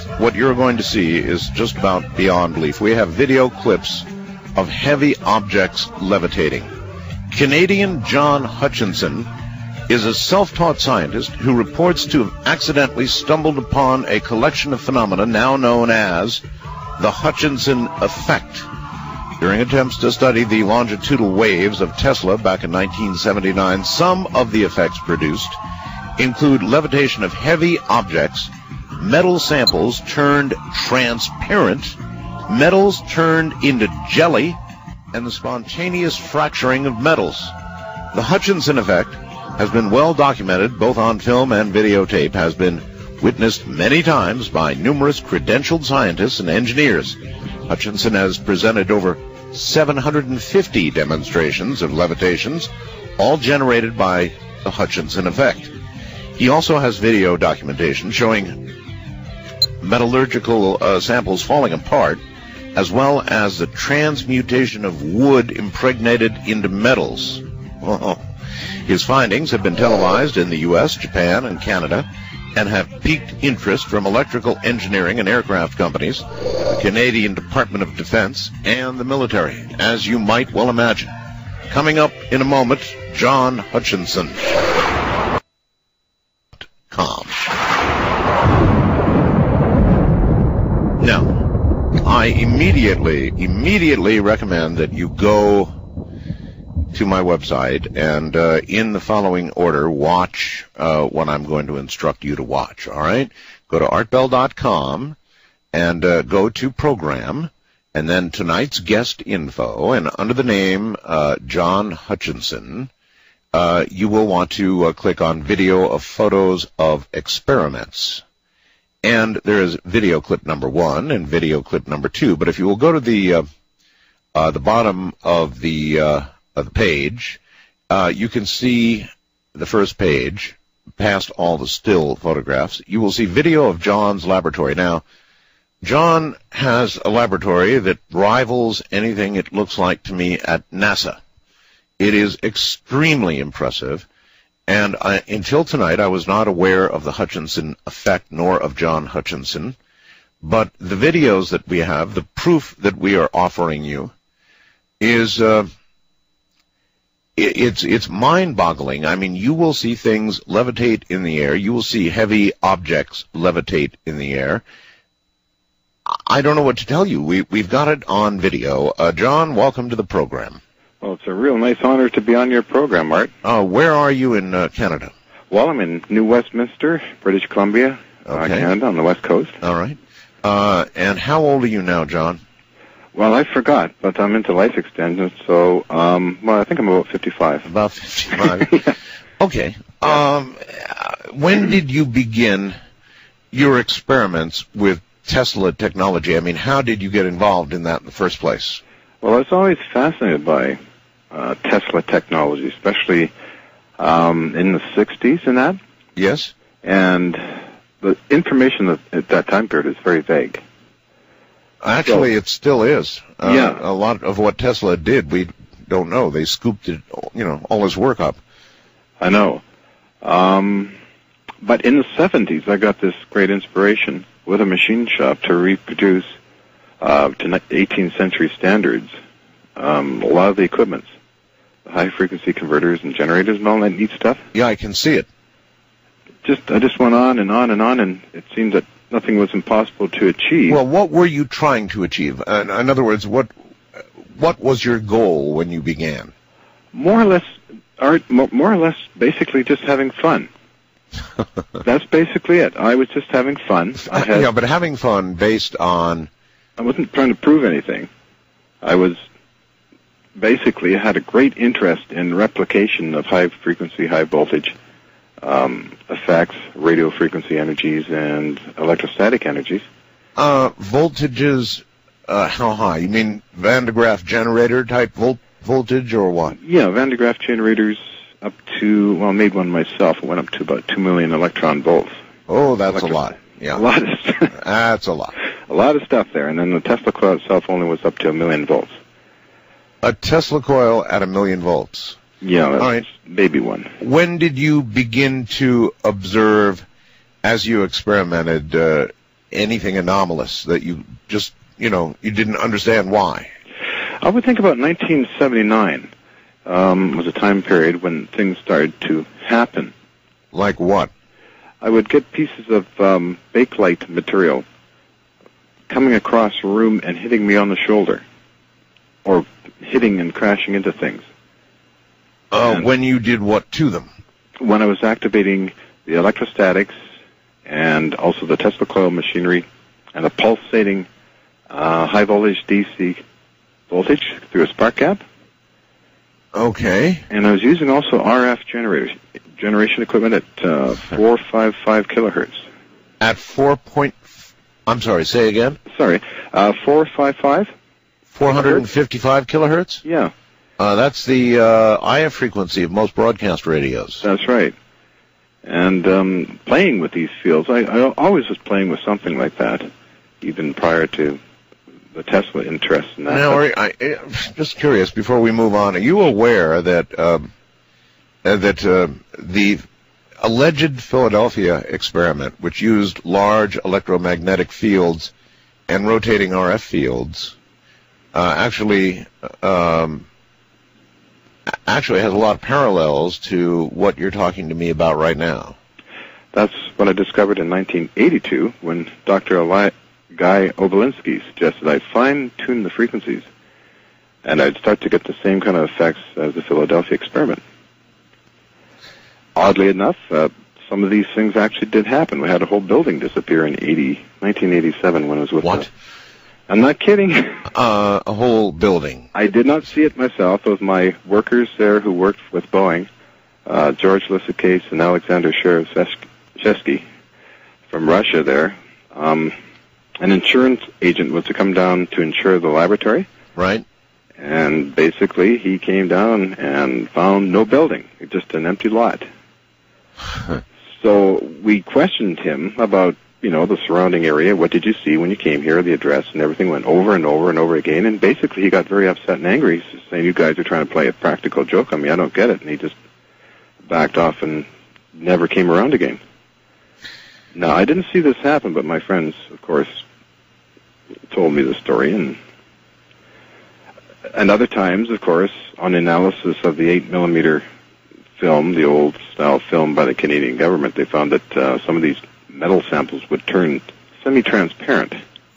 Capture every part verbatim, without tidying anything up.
what you're going to see is just about beyond belief. We have video clips of heavy objects levitating. Canadian John Hutchinson is a self-taught scientist who reports to have accidentally stumbled upon a collection of phenomena now known as the Hutchinson effect. During attempts to study the longitudinal waves of Tesla back in nineteen seventy-nine, some of the effects produced include levitation of heavy objects, metal samples turned transparent, metals turned into jelly, and the spontaneous fracturing of metals. The Hutchinson effect has been well documented both on film and videotape, has been witnessed many times by numerous credentialed scientists and engineers. Hutchinson has presented over seven hundred fifty demonstrations of levitations, all generated by the Hutchinson effect. He also has video documentation showing metallurgical uh, samples falling apart, as well as the transmutation of wood impregnated into metals. Oh. His findings have been televised in the U S, Japan, and Canada, and have piqued interest from electrical engineering and aircraft companies, the Canadian Department of Defense, and the military, as you might well imagine. Coming up in a moment, John Hutchinson. Com. Now, I immediately, immediately recommend that you go to my website and uh, in the following order watch uh, what I'm going to instruct you to watch, all right? Go to art bell dot com and uh, go to program, and then tonight's guest info, and under the name uh, John Hutchinson, uh, you will want to uh, click on video of photos of experiments. And there is video clip number one and video clip number two, but if you will go to the uh, uh, the bottom of the uh, of the page, uh, you can see the first page, past all the still photographs. You will see video of John's laboratory. Now, John has a laboratory that rivals anything it looks like to me at NASA. It is extremely impressive, and I, until tonight I was not aware of the Hutchinson effect nor of John Hutchinson, but the videos that we have, the proof that we are offering you, is... Uh, It's it's mind-boggling. I mean, you will see things levitate in the air. You will see heavy objects levitate in the air. I don't know what to tell you. We, we've got it on video. Uh, John, welcome to the program. Well, it's a real nice honor to be on your program, Art. Uh, where are you in uh, Canada? Well, I'm in New Westminster, British Columbia, okay. uh, Canada, on the west coast. All right. Uh, and how old are you now, John? Well, I forgot, but I'm into life extension, so, um, well, I think I'm about fifty-five. About fifty-five. Yeah. Okay. Um, when did you begin your experiments with Tesla technology? I mean, how did you get involved in that in the first place? Well, I was always fascinated by uh, Tesla technology, especially um, in the sixties and that. Yes. And the information at, at that time period is very vague. Actually, so, it still is. Uh, yeah. A lot of what Tesla did, we don't know. They scooped it, you know, all his work up. I know. Um, but in the seventies, I got this great inspiration with a machine shop to reproduce uh, to eighteenth century standards um, a lot of the equipments, the high-frequency converters and generators and all that neat stuff. Yeah, I can see it. Just I just went on and on and on, and it seemed that nothing was impossible to achieve. Well, what were you trying to achieve? Uh, in other words, what what was your goal when you began? More or less, art. More or less, basically just having fun. That's basically it. I was just having fun. I had, yeah, but having fun based on... I wasn't trying to prove anything. I was basically had a great interest in replication of high-frequency, high-voltage um, effects, radio frequency energies, and electrostatic energies. Uh, voltages, uh, how high? You mean Van de Graaff generator type volt voltage or what? Yeah, Van de Graaff generators up to, well, I made one myself. It went up to about two million electron volts. Oh, that's Electro- a lot. Yeah. A lot of stuff. That's a lot. A lot of stuff there. And then the Tesla coil itself only was up to a million volts. A Tesla coil at a million volts. Yeah, that's all right. Baby one. When did you begin to observe, as you experimented, uh, anything anomalous that you just, you know, you didn't understand why? I would think about nineteen seventy-nine um, was a time period when things started to happen. Like what? I would get pieces of um, bakelite material coming across a room and hitting me on the shoulder, or hitting and crashing into things. Uh, when you did what to them? When I was activating the electrostatics and also the Tesla coil machinery and a pulsating uh, high voltage D C voltage through a spark gap. Okay. And I was using also R F generators, generation equipment at uh, four fifty-five kilohertz. At four point, I'm sorry, say again? Sorry, uh, four fifty-five? four hundred fifty-five kilohertz? Yeah. Uh, that's the uh, I F frequency of most broadcast radios. That's right. And um, playing with these fields, I, I always was playing with something like that, even prior to the Tesla interest in that. Now, are, I, I'm just curious, before we move on, are you aware that um, uh, that uh, the alleged Philadelphia experiment, which used large electromagnetic fields and rotating R F fields, uh, actually um, actually has a lot of parallels to what you're talking to me about right now? That's what I discovered in nineteen eighty-two when Doctor Eli- Guy Obolinski suggested I fine-tune the frequencies, and I'd start to get the same kind of effects as the Philadelphia experiment. Oddly enough, uh, some of these things actually did happen. We had a whole building disappear in nineteen eighty-seven when I was with What? The, I'm not kidding. Uh, a whole building. I did not see it myself. It was my workers there who worked with Boeing, uh, George Lissakase and Alexander Sherevsky from Russia there. Um, an insurance agent was to come down to insure the laboratory. Right. And basically he came down and found no building, just an empty lot. So we questioned him about, you know, the surrounding area. What did you see when you came here, the address, and everything went over and over and over again. And basically he got very upset and angry, saying, you guys are trying to play a practical joke on me. I don't get it. And he just backed off and never came around again. Now, I didn't see this happen, but my friends, of course, told me the story. And, and other times, of course, on analysis of the eight millimeter film, the old style film by the Canadian government, they found that uh, some of these metal samples would turn semi-transparent,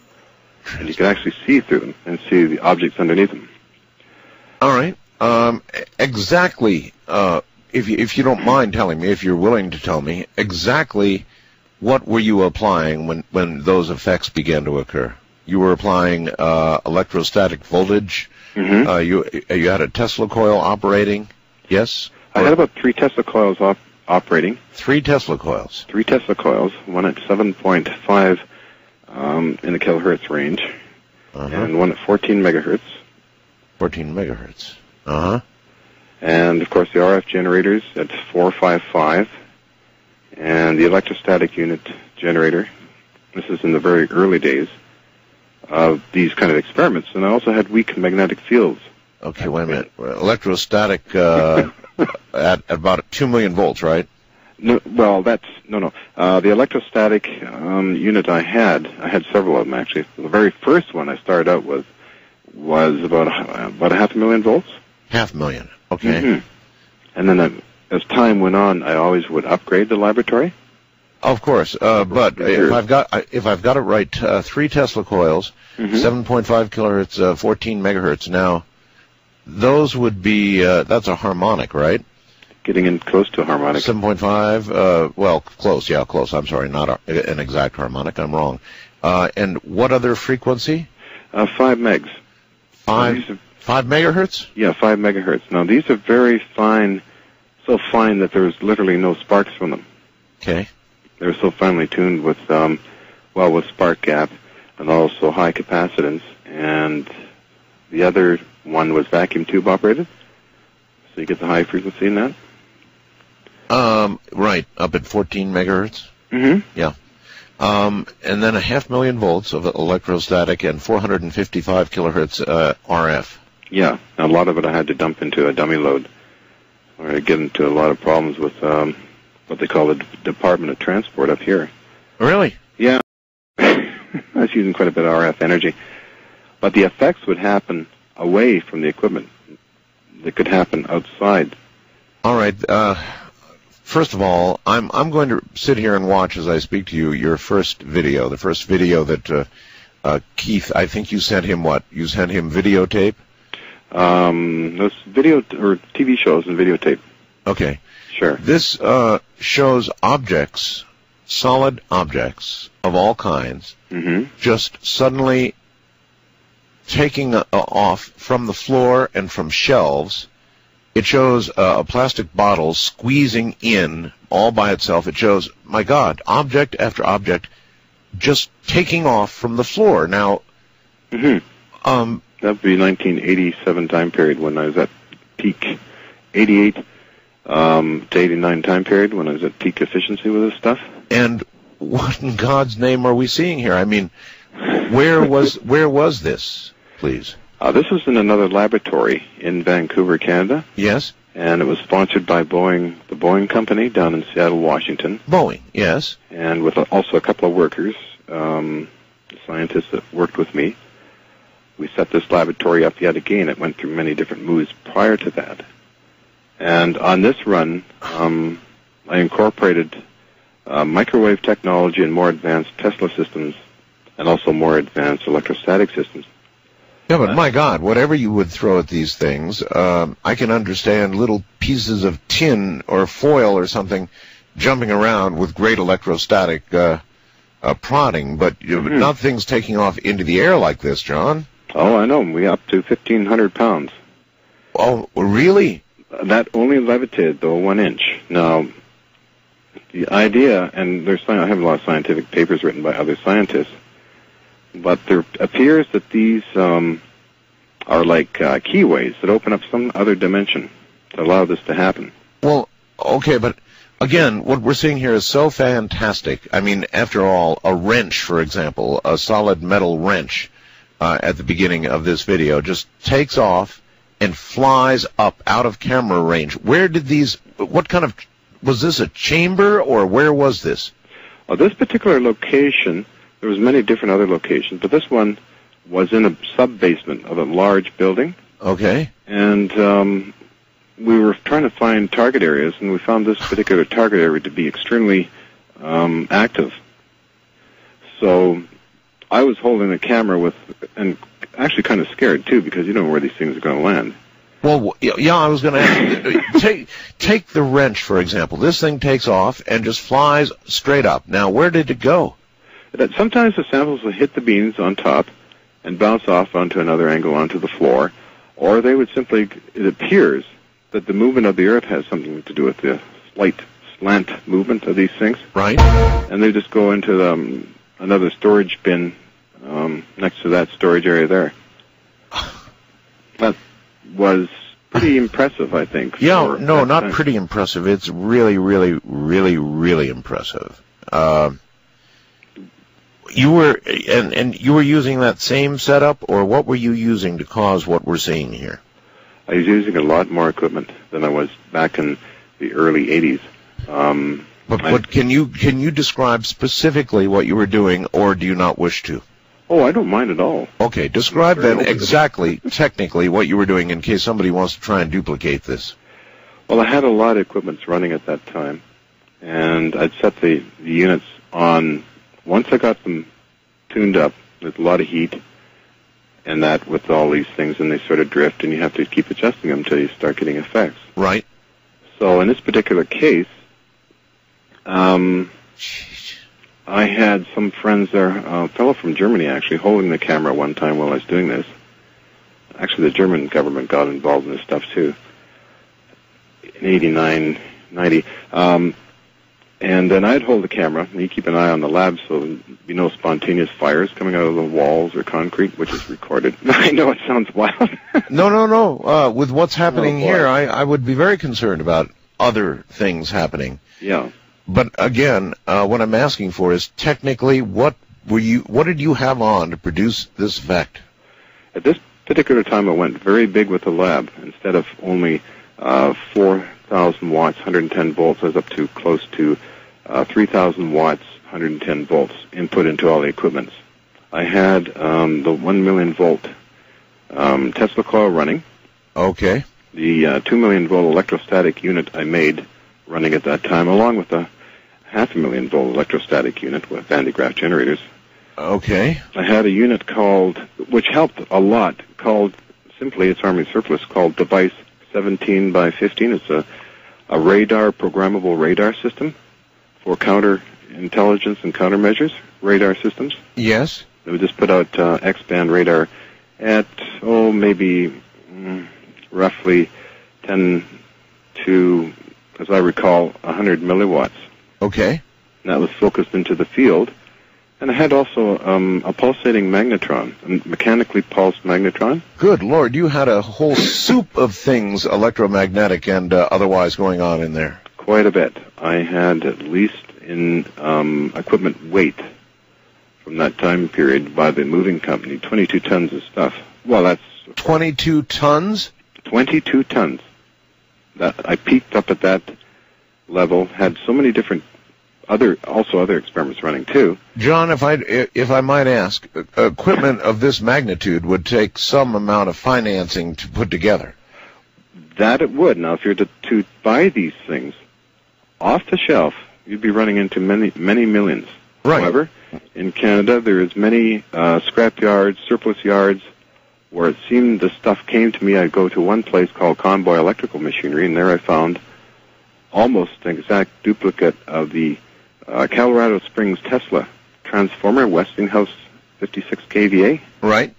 and you could actually see through them and see the objects underneath them. All right. Um, exactly, uh, if you, if you don't mind telling me, if you're willing to tell me, exactly what were you applying when, when those effects began to occur? You were applying uh, electrostatic voltage. Mm-hmm. Uh, you you had a Tesla coil operating, yes? I had about three Tesla coils op- operating. Three Tesla coils. Three Tesla coils, one at seven point five um, in the kilohertz range, Uh-huh. and one at fourteen megahertz. fourteen megahertz. Uh-huh. And, of course, the R F generators at four fifty-five, and the electrostatic unit generator. This is in the very early days of these kind of experiments. And I also had weak magnetic fields. Okay, wait a minute. Electrostatic uh, at about two million volts, right? No, well, that's, no, no. Uh, the electrostatic um, unit I had, I had several of them, actually. The very first one I started out with was about, a- about a half a million volts. Half million. Okay. Mm-hmm. And then uh, as time went on, I always would upgrade the laboratory. Of course, uh, but Sure. if I've got if I've got it right, uh, three Tesla coils, Mhm. seven point five kilohertz, uh, fourteen megahertz. Now, those would be uh, that's a harmonic, right? Getting in close to a harmonic. seven point five. Uh, well, close. Yeah, close. I'm sorry, not a, an exact harmonic. I'm wrong. Uh, and what other frequency? Uh, five megs. Five. These are- Five megahertz. Yeah, five megahertz. Now, these are very fine, so fine that there's literally no sparks from them. Okay. They're so finely tuned with, um, well, with spark gap and also high capacitance. And the other one was vacuum tube operated, so you get the high frequency in that. Um, right, up at fourteen megahertz. Mm-hmm. Yeah. Um, and then a half million volts of electrostatic and four hundred fifty-five kilohertz uh, R F. Yeah, a lot of it I had to dump into a dummy load, or I get into a lot of problems with um, what they call the D- Department of Transport up here. Really? Yeah. it's using quite a bit of R F energy. But the effects would happen away from the equipment. They could happen outside. All right. Uh, first of all, I'm I'm going to sit here and watch as I speak to you your first video, the first video that uh, uh, Keith, I think you sent him what? You sent him videotape? Um, those video t- or T V shows and videotape. Okay. Sure. This uh, shows objects, solid objects of all kinds, mm-hmm. just suddenly taking uh, off from the floor and from shelves. It shows uh, a plastic bottle squeezing in all by itself. It shows, my God, object after object just taking off from the floor. Now, mm-hmm. um, that would be nineteen eighty-seven time period when I was at peak, eighty-eight um, to eighty-nine time period when I was at peak efficiency with this stuff. And what in God's name are we seeing here? I mean, where was where was this, please? Uh, this was in another laboratory in Vancouver, Canada. Yes. And it was sponsored by Boeing, the Boeing Company down in Seattle, Washington. Boeing, yes. And with a, also a couple of workers, um, scientists that worked with me. We set this laboratory up yet again. It went through many different moves prior to that. And on this run, um, I incorporated uh, microwave technology and more advanced Tesla systems and also more advanced electrostatic systems. Yeah, but my God, whatever you would throw at these things, um, I can understand little pieces of tin or foil or something jumping around with great electrostatic uh, uh, prodding, but mm-hmm. not things taking off into the air like this, John. Oh, I know. We up to fifteen hundred pounds. Oh, really? That only levitated, though, one inch. Now, the idea, and there's I have a lot of scientific papers written by other scientists, but there appears that these um, are like uh, keyways that open up some other dimension to allow this to happen. Well, okay, but again, what we're seeing here is so fantastic. I mean, after all, a wrench, for example, a solid metal wrench uh, at the beginning of this video just takes off and flies up out of camera range. Where did these, what kind of, was this a chamber or where was this? Well, this particular location, there was many different other locations, but this one was in a sub-basement of a large building. Okay. And um, we were trying to find target areas, and we found this particular target area to be extremely um, active. So I was holding the camera with, and actually kind of scared, too, because you don't know where these things are going to land. Well, yeah, I was going to ask you, take, take the wrench, for example. This thing takes off and just flies straight up. Now, where did it go? Sometimes the samples will hit the beams on top and bounce off onto another angle onto the floor, or they would simply, it appears that the movement of the Earth has something to do with the slight slant movement of these things. Right. And they just go into um, another storage bin um, next to that storage area there. That was pretty impressive, I think. Yeah, no, not time. pretty impressive. It's really, really, really, really impressive. Uh, you were and and you were using that same setup, or what were you using to cause what we're seeing here? I was using a lot more equipment than I was back in the early eighties. Um, but but can you can you describe specifically what you were doing, or do you not wish to? Oh, I don't mind at all. Okay, describe then exactly, technically, what you were doing in case somebody wants to try and duplicate this. Well, I had a lot of equipment running at that time, and I'd set the, the units on. Once I got them tuned up with a lot of heat, and that with all these things, and they sort of drift, and you have to keep adjusting them until you start getting effects. Right. So in this particular case, um, I had some friends there, a fellow from Germany actually, holding the camera one time while I was doing this. Actually, the German government got involved in this stuff too, in eighty-nine, ninety. Um, and then I'd hold the camera, and you keep an eye on the lab so there'd be no spontaneous fires coming out of the walls or concrete, which is recorded. I know it sounds wild. no, no, no. Uh, with what's happening oh, here, I, I would be very concerned about other things happening. Yeah. But again, uh, what I'm asking for is technically, what were you? What did you have on to produce this effect? At this particular time, I went very big with the lab. Instead of only uh, four thousand watts, one hundred ten volts, I was up to close to uh, three thousand watts, one hundred ten volts input into all the equipment. I had um, the one million volt um, Tesla coil running. Okay. The uh, two million volt electrostatic unit I made running at that time, along with the half a million volt electrostatic unit with Van de Graaff generators. Okay. I had a unit called, which helped a lot, called, simply it's Army surplus, called Device seventeen by fifteen. It's a, a radar, programmable radar system for counter-intelligence and countermeasures, radar systems. Yes. They would just put out uh, X-band radar at, oh, maybe mm, roughly ten to, as I recall, one hundred milliwatts. Okay. And that was focused into the field. And I had also um, a pulsating magnetron, a mechanically pulsed magnetron. Good Lord, you had a whole soup of things electromagnetic and uh, otherwise going on in there. Quite a bit. I had at least in um, equipment weight from that time period by the moving company, twenty-two tons of stuff. Well, that's... twenty-two tons? twenty-two tons. That I peaked up at that level, had so many different other, also other experiments running too. John, if I if I might ask, equipment of this magnitude would take some amount of financing to put together. That it would. Now, if you're to, to buy these things off the shelf, you'd be running into many many millions. Right. However, in Canada, there is many uh, scrap yards, surplus yards, where it seemed the stuff came to me. I'd go to one place called Convoy Electrical Machinery, and there I found almost an exact duplicate of the uh, Colorado Springs Tesla transformer, Westinghouse fifty-six K V A. Right.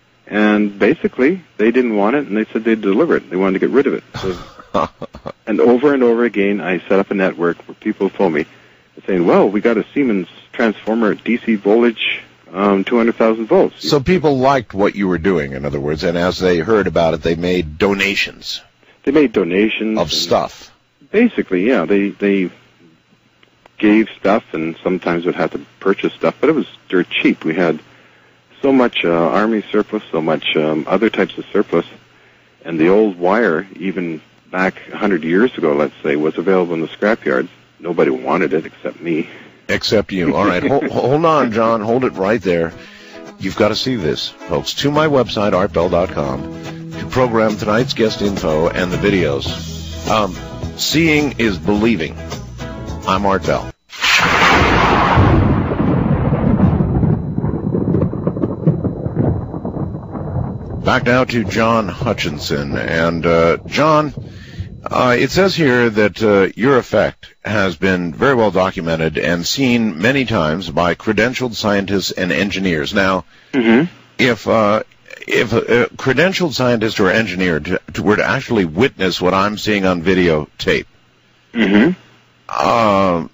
And basically, they didn't want it, and they said they'd deliver it. They wanted to get rid of it. So, and over and over again, I set up a network where people told me, saying, well, we got a Siemens transformer at D C voltage, um, two hundred thousand volts. So people liked what you were doing, in other words, and as they heard about it, they made donations. They made donations. Of stuff. Basically, yeah. They they gave stuff, and sometimes would have to purchase stuff, but it was dirt cheap. We had so much uh, Army surplus, so much um, other types of surplus, and the old wire, even back one hundred years ago, let's say, was available in the scrapyards. Nobody wanted it except me. Except you. All right, hold, hold on, John. Hold it right there. You've got to see this, folks. To my website, art bell dot com, to program tonight's guest info and the videos. Um, seeing is believing. I'm Art Bell. Back now to John Hutchinson. And, uh, John, uh, it says here that uh, your effect has been very well documented and seen many times by credentialed scientists and engineers. Now, mm-hmm. if uh, if a, a credentialed scientist or engineer to, to, were to actually witness what I'm seeing on videotape, mm-hmm. uh,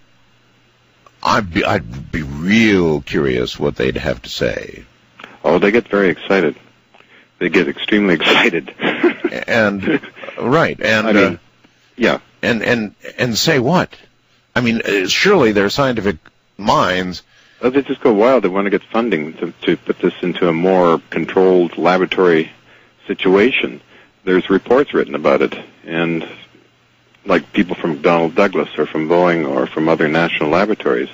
I'd be, I'd be real curious what they'd have to say. Oh, they get very excited. They get extremely excited. and right, and I mean, uh, yeah, and and and say what? I mean, uh, surely their scientific minds. Oh, they just go wild. They want to get funding to to put this into a more controlled laboratory situation. There's reports written about it, and like people from McDonnell Douglas or from Boeing or from other national laboratories,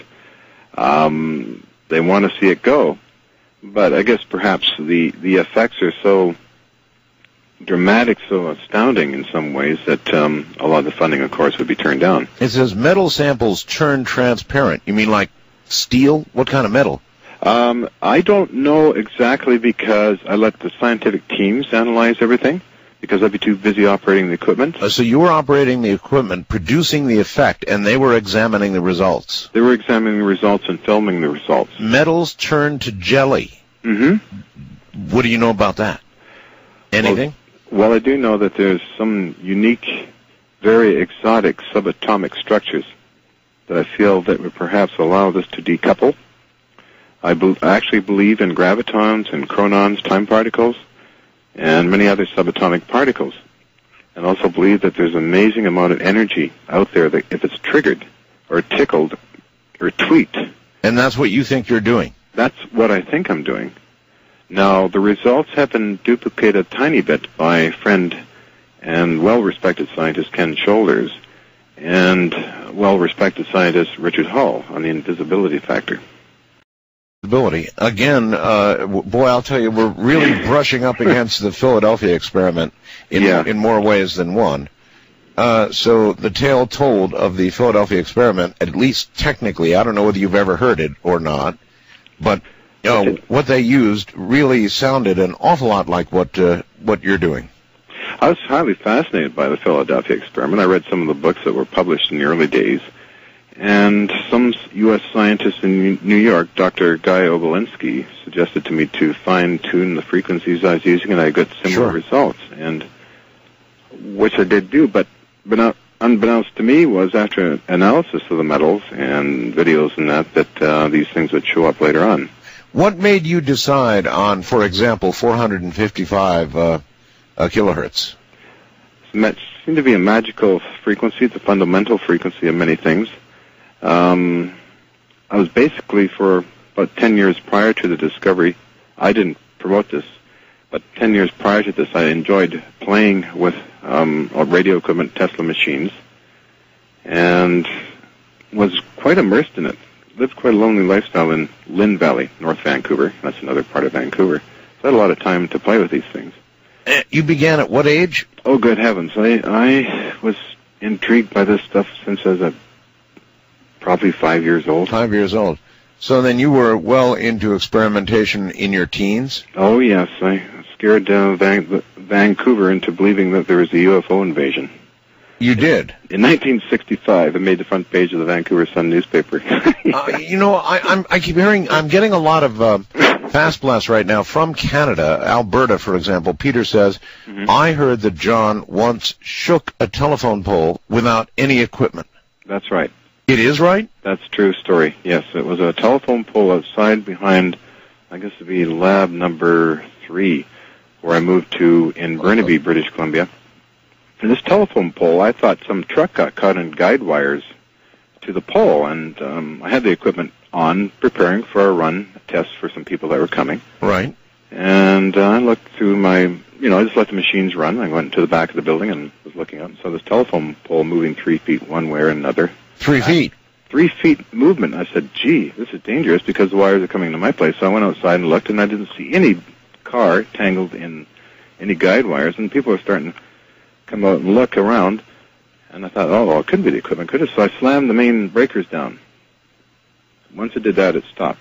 um, they want to see it go. But I guess perhaps the, the effects are so dramatic, so astounding in some ways that um, a lot of the funding, of course, would be turned down. It says metal samples turn transparent. You mean like steel? What kind of metal? Um, I don't know exactly because I let the scientific teams analyze everything because I'd be too busy operating the equipment. Uh, so you were operating the equipment, producing the effect, and they were examining the results. They were examining the results and filming the results. Metals turn to jelly. Mm-hmm. What do you know about that? Anything? Well, well, I do know that there's some unique, very exotic subatomic structures that I feel that would perhaps allow this to decouple. I, be- I actually believe in gravitons and chronons, time particles, and many other subatomic particles. And also believe that there's an amazing amount of energy out there that if it's triggered or tickled or tweaked. And that's what you think you're doing? That's what I think I'm doing. Now, the results have been duplicated a tiny bit by friend and well-respected scientist Ken Shoulders and well-respected scientist Richard Hull on the invisibility factor. stability. Again, uh, boy, I'll tell you, we're really brushing up against the Philadelphia experiment in, yeah. in more ways than one. Uh, so the tale told of the Philadelphia experiment, at least technically, I don't know whether you've ever heard it or not, but you know, what they used really sounded an awful lot like what uh, what you're doing. I was highly fascinated by the Philadelphia experiment. I read some of the books that were published in the early days, and some U S scientist in New York, Doctor Guy Obolinski, suggested to me to fine-tune the frequencies I was using, and I got similar Sure. results, and which I did do, but but unbeknownst to me was after analysis of the metals and videos and that, that uh, these things would show up later on. What made you decide on, for example, four hundred fifty-five uh, uh, kilohertz? It seemed to be a magical frequency. It's a fundamental frequency of many things. Um, I was basically, for about ten years prior to the discovery, I didn't promote this, but ten years prior to this, I enjoyed playing with um, radio equipment, Tesla machines, and was quite immersed in it. Lived quite a lonely lifestyle in Lynn Valley, North Vancouver. That's another part of Vancouver. So I had a lot of time to play with these things. Uh, you began at what age? Oh, good heavens. I, I was intrigued by this stuff since I was a, probably five years old. Five years old. So then you were well into experimentation in your teens? Oh, yes. I scared uh, Van- Vancouver into believing that there was a U F O invasion. You did? In nineteen sixty-five, it made the front page of the Vancouver Sun newspaper. uh, you know, I, I'm, I keep hearing, I'm getting a lot of uh, fast blasts right now from Canada, Alberta, for example. Peter says, mm-hmm. I heard that John once shook a telephone pole without any equipment. That's right. It is right? That's a true story, yes. It was a telephone pole outside behind, I guess it would be lab number three, where I moved to in Burnaby, British Columbia. And this telephone pole, I thought some truck got caught in guide wires to the pole, and um, I had the equipment on, preparing for a run, a test for some people that were coming. Right. And uh, I looked through my, you know, I just let the machines run. I went to the back of the building and was looking up and saw this telephone pole moving three feet one way or another. Three feet? Uh, three feet movement. I said, gee, this is dangerous because the wires are coming to my place. So I went outside and looked, and I didn't see any car tangled in any guide wires, and people were starting to come out and look around, and I thought, oh, well, it couldn't be the equipment, could it? So I slammed the main breakers down. Once it did that, it stopped.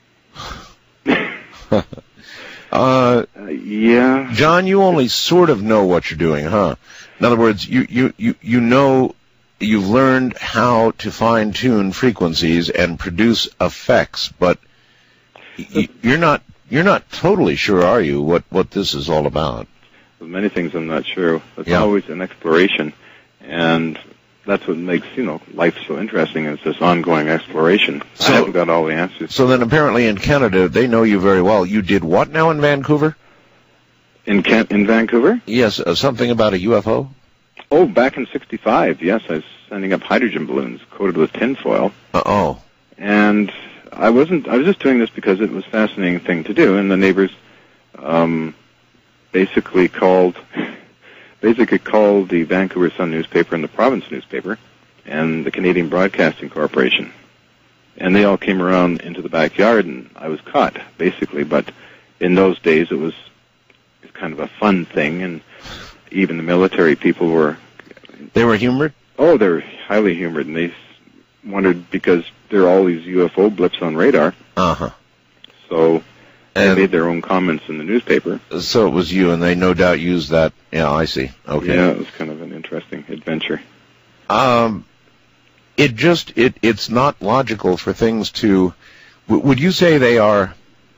uh, uh, yeah. John, you only sort of know what you're doing, huh? In other words, you, you, you, you know, you've learned how to fine-tune frequencies and produce effects, but y- you're not, you're not totally sure, are you, what, what this is all about? With many things I'm not sure. It's yeah. always an exploration, and that's what makes, you know, life so interesting, is this ongoing exploration. So, I haven't got all the answers. So then apparently in Canada, they know you very well. You did what now in Vancouver? In Can- in Vancouver? Yes, uh, something about a U F O? Oh, back in sixty-five, yes, I was sending up hydrogen balloons coated with tinfoil. Uh-oh. And I wasn't, I was just doing this because it was a fascinating thing to do, and the neighbors, um... basically called basically called the Vancouver Sun newspaper and the Province newspaper and the Canadian Broadcasting Corporation. And they all came around into the backyard, and I was caught, basically. But in those days, it was kind of a fun thing, and even the military people were... They were humored? Oh, they were highly humored, and they wondered, because there are all these U F O blips on radar. Uh-huh. So... And they made their own comments in the newspaper. So it was you, and they no doubt used that. Yeah, I see. Okay. Yeah, it was kind of an interesting adventure. Um, it just, it, it's not logical for things to, w- would you say they are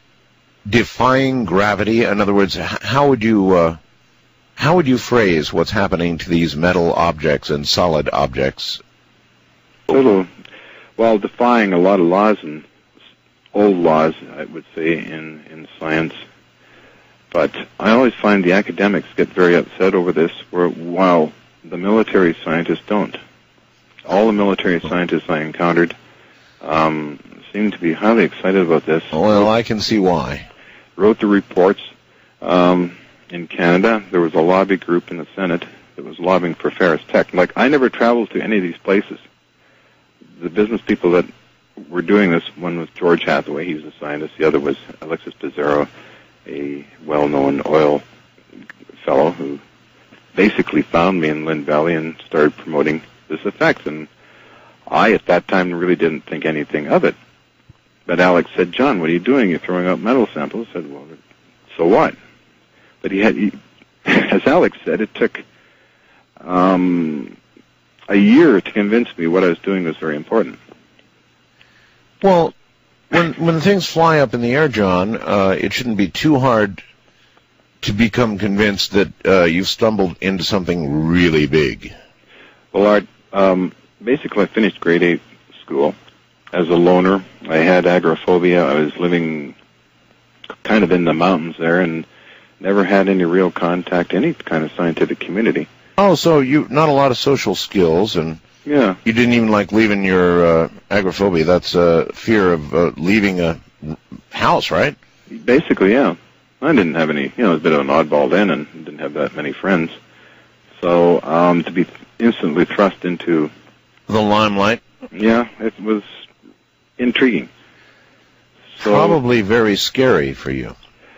defying gravity? In other words, h- how would you, uh, how would you phrase what's happening to these metal objects and solid objects? Little, well, defying a lot of laws and old laws, I would say, in, in science. But I always find the academics get very upset over this, where, while the military scientists don't. All the military scientists I encountered um, seemed to be highly excited about this. Well, I can see why. Wrote the reports. Um, in Canada, there was a lobby group in the Senate that was lobbying for Ferris Tech. Like, I never traveled to any of these places. The business people that were doing this. One was George Hathaway, he was a scientist. The other was Alexis Pizarro, a well-known oil fellow who basically found me in Lynn Valley and started promoting this effect. And I, at that time, really didn't think anything of it. But Alex said, "John, what are you doing? You're throwing out metal samples." I said, "Well, so what?" But he had, he, as Alex said, it took um, a year to convince me what I was doing was very important. Well, when when things fly up in the air, John, uh, it shouldn't be too hard to become convinced that uh, you've stumbled into something really big. Well, Art, um, basically, I finished grade eight school as a loner. I had agoraphobia. I was living kind of in the mountains there and never had any real contact, any kind of scientific community. Oh, so you not a lot of social skills, and yeah, you didn't even like leaving your uh, agoraphobia. That's uh, fear of uh, leaving a house, right? Basically, yeah. I didn't have any, you know, I was a bit of an oddball then and didn't have that many friends. So um, to be instantly thrust into the limelight, yeah, it was intriguing. So, probably very scary for you.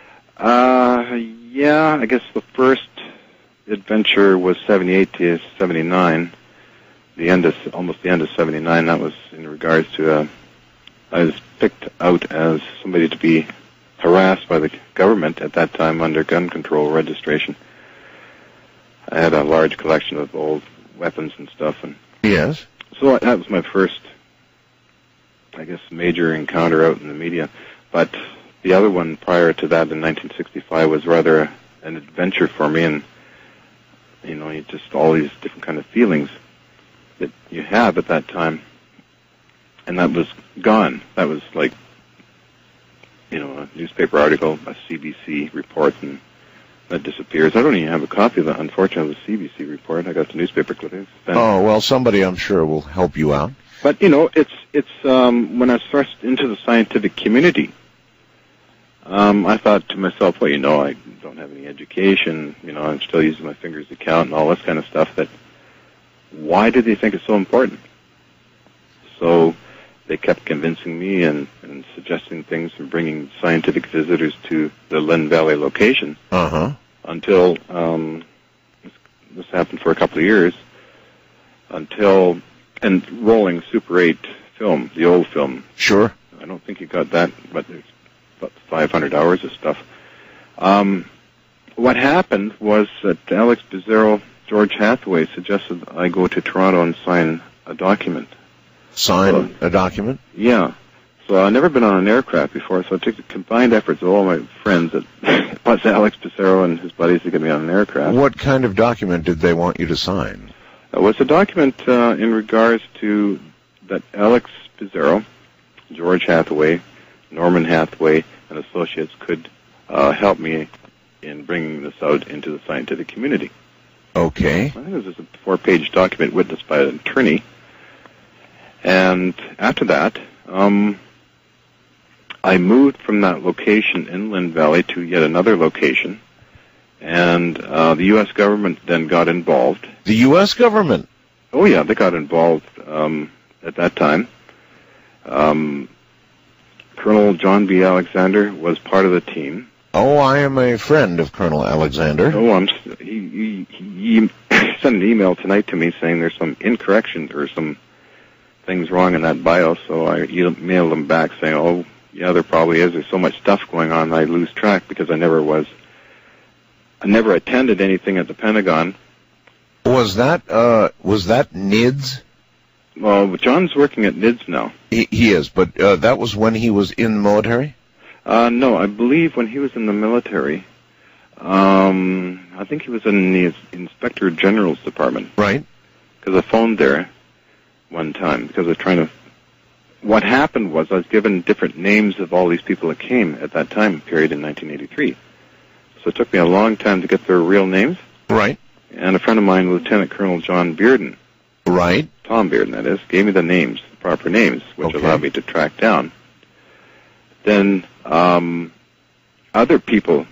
Uh, yeah, I guess the first adventure was seventy-eight to seventy-nine. The end of almost the end of seventy-nine. That was in regards to uh, I was picked out as somebody to be harassed by the government at that time under gun control registration. I had a large collection of old weapons and stuff, and yes, so that was my first, I guess, major encounter out in the media. But the other one prior to that in nineteen sixty-five was rather a, an adventure for me, and you know, you just all these different kind of feelings that you have at that time, and that was gone. That was like, you know, a newspaper article, a C B C report, and that disappears. I don't even have a copy of that, unfortunately, the C B C report. I got the newspaper clippings. Oh, well, somebody, I'm sure, will help you out. But, you know, it's, it's um, when I was thrust into the scientific community, um, I thought to myself, well, you know, I don't have any education, you know, I'm still using my fingers to count and all this kind of stuff, that why do they think it's so important? So they kept convincing me and, and suggesting things and bringing scientific visitors to the Lynn Valley location uh-huh. until um, this, this happened for a couple of years, until, and rolling Super eight film, the old film. Sure. I don't think you got that, but there's about five hundred hours of stuff. Um, what happened was that Alex Pizarro, George Hathaway suggested I go to Toronto and sign a document. Sign so, a document? Yeah. So I've never been on an aircraft before, so I took the combined efforts of all my friends, that, plus Alex Pizarro and his buddies, to get me on an aircraft. What kind of document did they want you to sign? It was a document uh, in regards to that Alex Pizarro, George Hathaway, Norman Hathaway, and associates could uh, help me in bringing this out into the scientific community. Okay. I think this is a four-page document witnessed by an attorney. And after that, um, I moved from that location in Lynn Valley to yet another location, and uh, the U S government then got involved. The U S government? Oh, yeah, they got involved um, at that time. Um, Colonel John B. Alexander was part of the team. Oh, I am a friend of Colonel Alexander. Oh, I'm, he, he, he sent an email tonight to me saying there's some incorrections or some things wrong in that bio, so I emailed him back saying, oh, yeah, there probably is. There's so much stuff going on, I lose track because I never was, I never attended anything at the Pentagon. Was that, uh, was that N I D S? Well, John's working at N I D S now. He, he is, but uh, that was when he was in the military? Uh, no, I believe when he was in the military, um, I think he was in the Inspector General's department. Right. Because I phoned there one time because I was trying to, what happened was I was given different names of all these people that came at that time period in nineteen eighty-three. So it took me a long time to get their real names. Right. And a friend of mine, Lieutenant Colonel John Bearden. Right. Tom Bearden, that is, gave me the names, the proper names, which okay. allowed me to track down. Then um, other people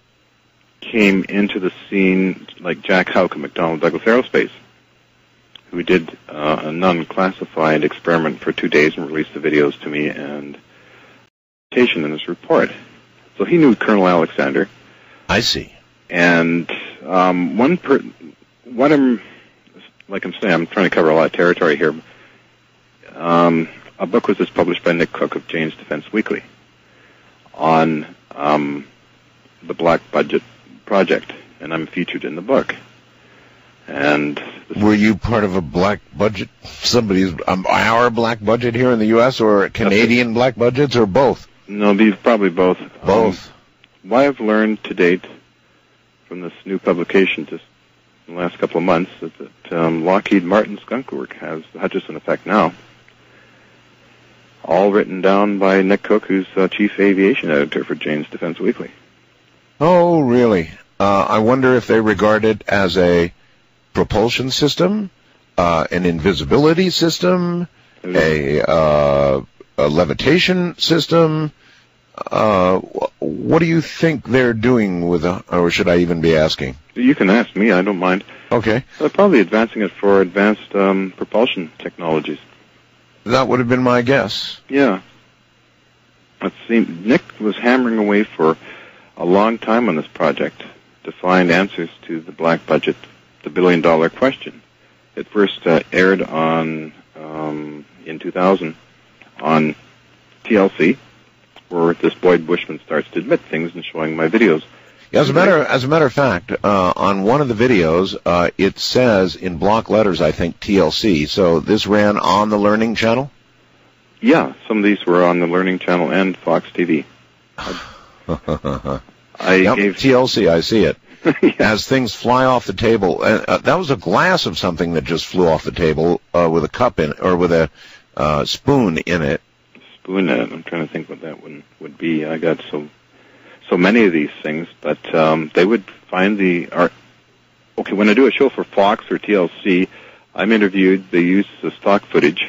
came into the scene, like Jack Houck of McDonnell Douglas Aerospace, who did uh, a non-classified experiment for two days and released the videos to me and in his report. So he knew Colonel Alexander. I see. And um, one per, what I'm, like I'm saying, I'm trying to cover a lot of territory here. Um, a book was just published by Nick Cook of Jane's Defense Weekly on um, the Black Budget Project, and I'm featured in the book. And were you part of a black budget? Somebody's um, our black budget here in the U S or Canadian black budgets, or both? No, these probably both. Both. Um, what I've learned to date from this new publication just in the last couple of months is that um, Lockheed Martin Skunk Work has the Hutchison effect now. All written down by Nick Cook, who's uh, chief aviation editor for Jane's Defense Weekly. Oh, really? Uh, I wonder if they regard it as a propulsion system, uh, an invisibility system, a, uh, a levitation system. Uh, what do you think they're doing with a, or should I even be asking? You can ask me, I don't mind. Okay. They're probably advancing it for advanced um, propulsion technologies. That would have been my guess. Yeah. Let's see, Nick was hammering away for a long time on this project to find answers to the black budget, the billion dollar question. It first uh, aired on um, in two thousand on T L C, where this Boyd Bushman starts to admit things and showing my videos. Yeah, as a matter as a matter of fact, uh, on one of the videos, uh, it says in block letters, I think T L C. So this ran on the Learning Channel. Yeah, some of these were on the Learning Channel and Fox T V. I yep, gave T L C. I see it. Yeah. As things fly off the table, uh, uh, that was a glass of something that just flew off the table uh, with a cup in, or with a uh, spoon in it. Spoon in it. I'm trying to think what that one would be. I got so so many of these things, but um, they would find the art. Okay, when I do a show for Fox or T L C, I'm interviewed. They use the stock footage,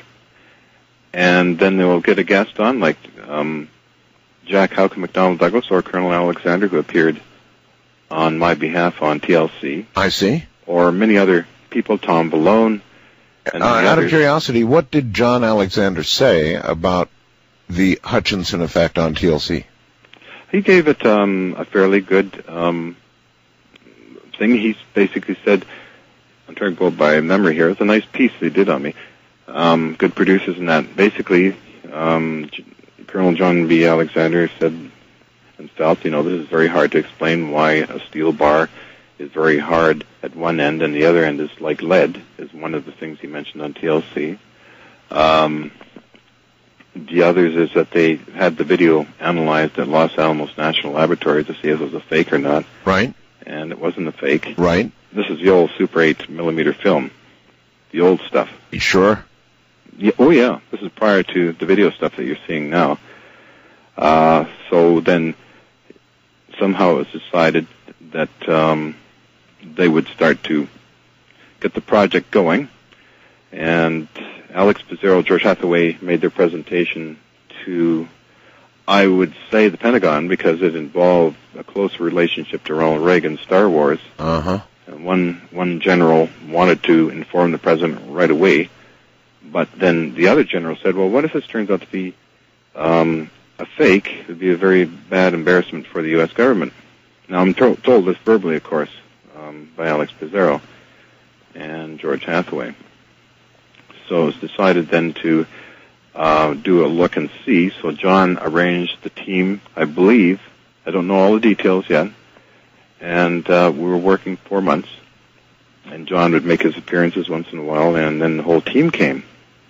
and then they will get a guest on, like um, Jack Houck, McDonnell Douglas, or Colonel Alexander, who appeared on my behalf on T L C. I see. Or many other people, Tom Balone. And uh, out others. of curiosity, what did John Alexander say about the Hutchison effect on T L C? He gave it um, a fairly good um, thing. He basically said, I'm trying to go by memory here, it's a nice piece they did on me. Um, good producers in that. Basically, um, G- Colonel John B. Alexander said and felt, you know, this is very hard to explain why a steel bar is very hard at one end and the other end is like lead, is one of the things he mentioned on T L C. Um, the others is that they had the video analyzed at Los Alamos National Laboratory to see if it was a fake or not. Right. And it wasn't a fake. Right. This is the old Super eight millimeter film, the old stuff. You sure? Yeah, oh, yeah. This is prior to the video stuff that you're seeing now. Uh, so then somehow it was decided that um, they would start to get the project going. And Alex Pizarro, George Hathaway made their presentation to, I would say, the Pentagon, because it involved a close relationship to Ronald Reagan's Star Wars. Uh-huh. And one, one general wanted to inform the president right away, but then the other general said, well, what if this turns out to be um, a fake? It would be a very bad embarrassment for the U S government. Now, I'm to- told this verbally, of course, um, by Alex Pizarro and George Hathaway. So it was decided then to uh, do a look and see. So John arranged the team, I believe. I don't know all the details yet. And uh, we were working four months. And John would make his appearances once in a while, and then the whole team came.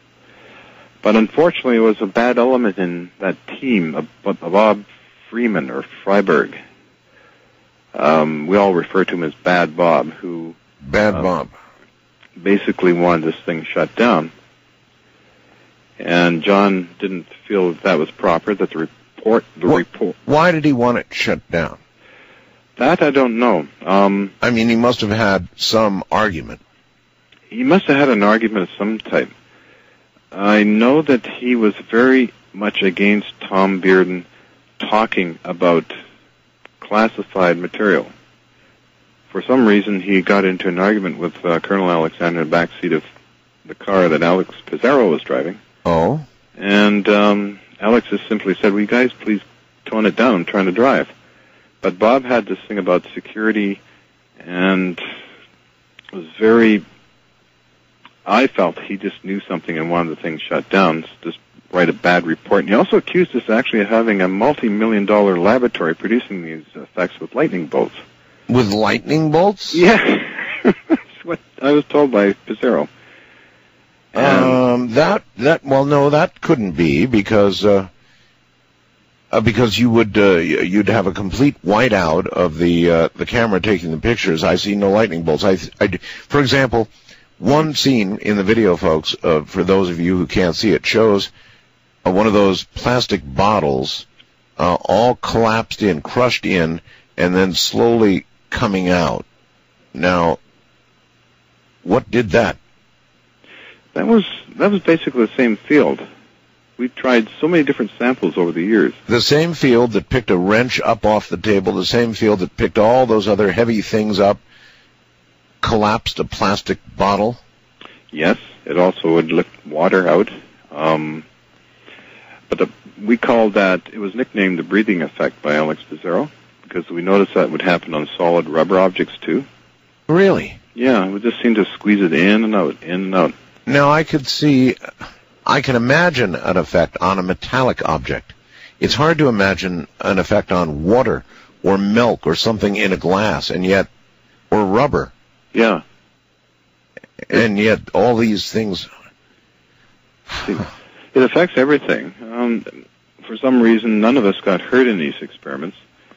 But unfortunately, it was a bad element in that team, a, a Bob Freeman or Freiberg. Um, we all refer to him as Bad Bob, who... Bad uh, Bob. basically wanted this thing shut down. And John didn't feel that that was proper, that the report... The What, report. Why did he want it shut down? That I don't know. Um, I mean, he must have had some argument. he must have had an argument of some type. I know that he was very much against Tom Bearden talking about classified material. For some reason, he got into an argument with uh, Colonel Alexander in the backseat of the car that Alex Pizarro was driving. Oh. And um, Alex just simply said, "Will you guys please tone it down, I'm trying to drive." But Bob had this thing about security and was very, I felt he just knew something and wanted the thing shut down, just write a bad report. And he also accused us actually of having a multi-million dollar laboratory producing these effects with lightning bolts. With lightning bolts? Yeah. That's what I was told by Pizarro. Um, that, that, well, no, that couldn't be because, uh, uh because you would, uh, you'd have a complete whiteout of the, uh, the camera taking the pictures. I see no lightning bolts. I, I, for example, one scene in the video, folks, uh, for those of you who can't see it, shows uh, one of those plastic bottles, uh, all collapsed in, crushed in, and then slowly coming out. Now, what did that? That was that was basically the same field. We tried so many different samples over the years. The same field that picked a wrench up off the table, the same field that picked all those other heavy things up, collapsed a plastic bottle? Yes, it also would lift water out. Um, but the, we called that, it was nicknamed the breathing effect by Alex Pizarro, because we noticed that would happen on solid rubber objects too. Really? Yeah, it would just seem to squeeze it in and out, in and out. Now, I could see, I can imagine an effect on a metallic object. It's hard to imagine an effect on water or milk or something in a glass, and yet, or rubber. Yeah. And yet, all these things... See, it affects everything. Um, for some reason, none of us got hurt in these experiments.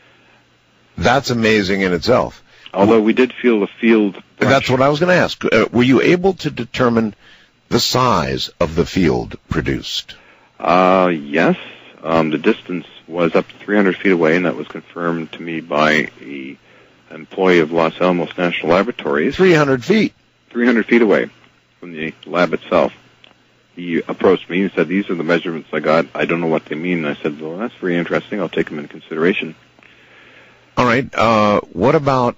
That's amazing in itself. Although we did feel the field... brush. That's what I was going to ask. Uh, were you able to determine the size of the field produced? Uh, yes. Um, the distance was up to three hundred feet away, and that was confirmed to me by an employee of Los Alamos National Laboratories. three hundred feet? three hundred feet away from the lab itself. He approached me and said, "These are the measurements I got. I don't know what they mean." And I said, "Well, that's very interesting. I'll take them into consideration." All right. Uh, what about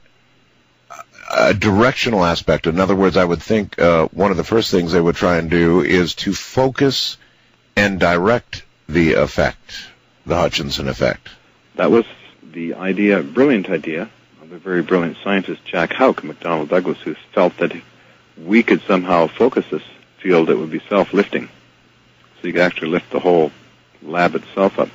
a directional aspect? In other words, I would think uh, one of the first things they would try and do is to focus and direct the effect, the Hutchinson effect. That was the idea, brilliant idea, of a very brilliant scientist, Jack Houck, McDonnell Douglas, who felt that we could somehow focus this field that would be self-lifting. So you could actually lift the whole lab itself up.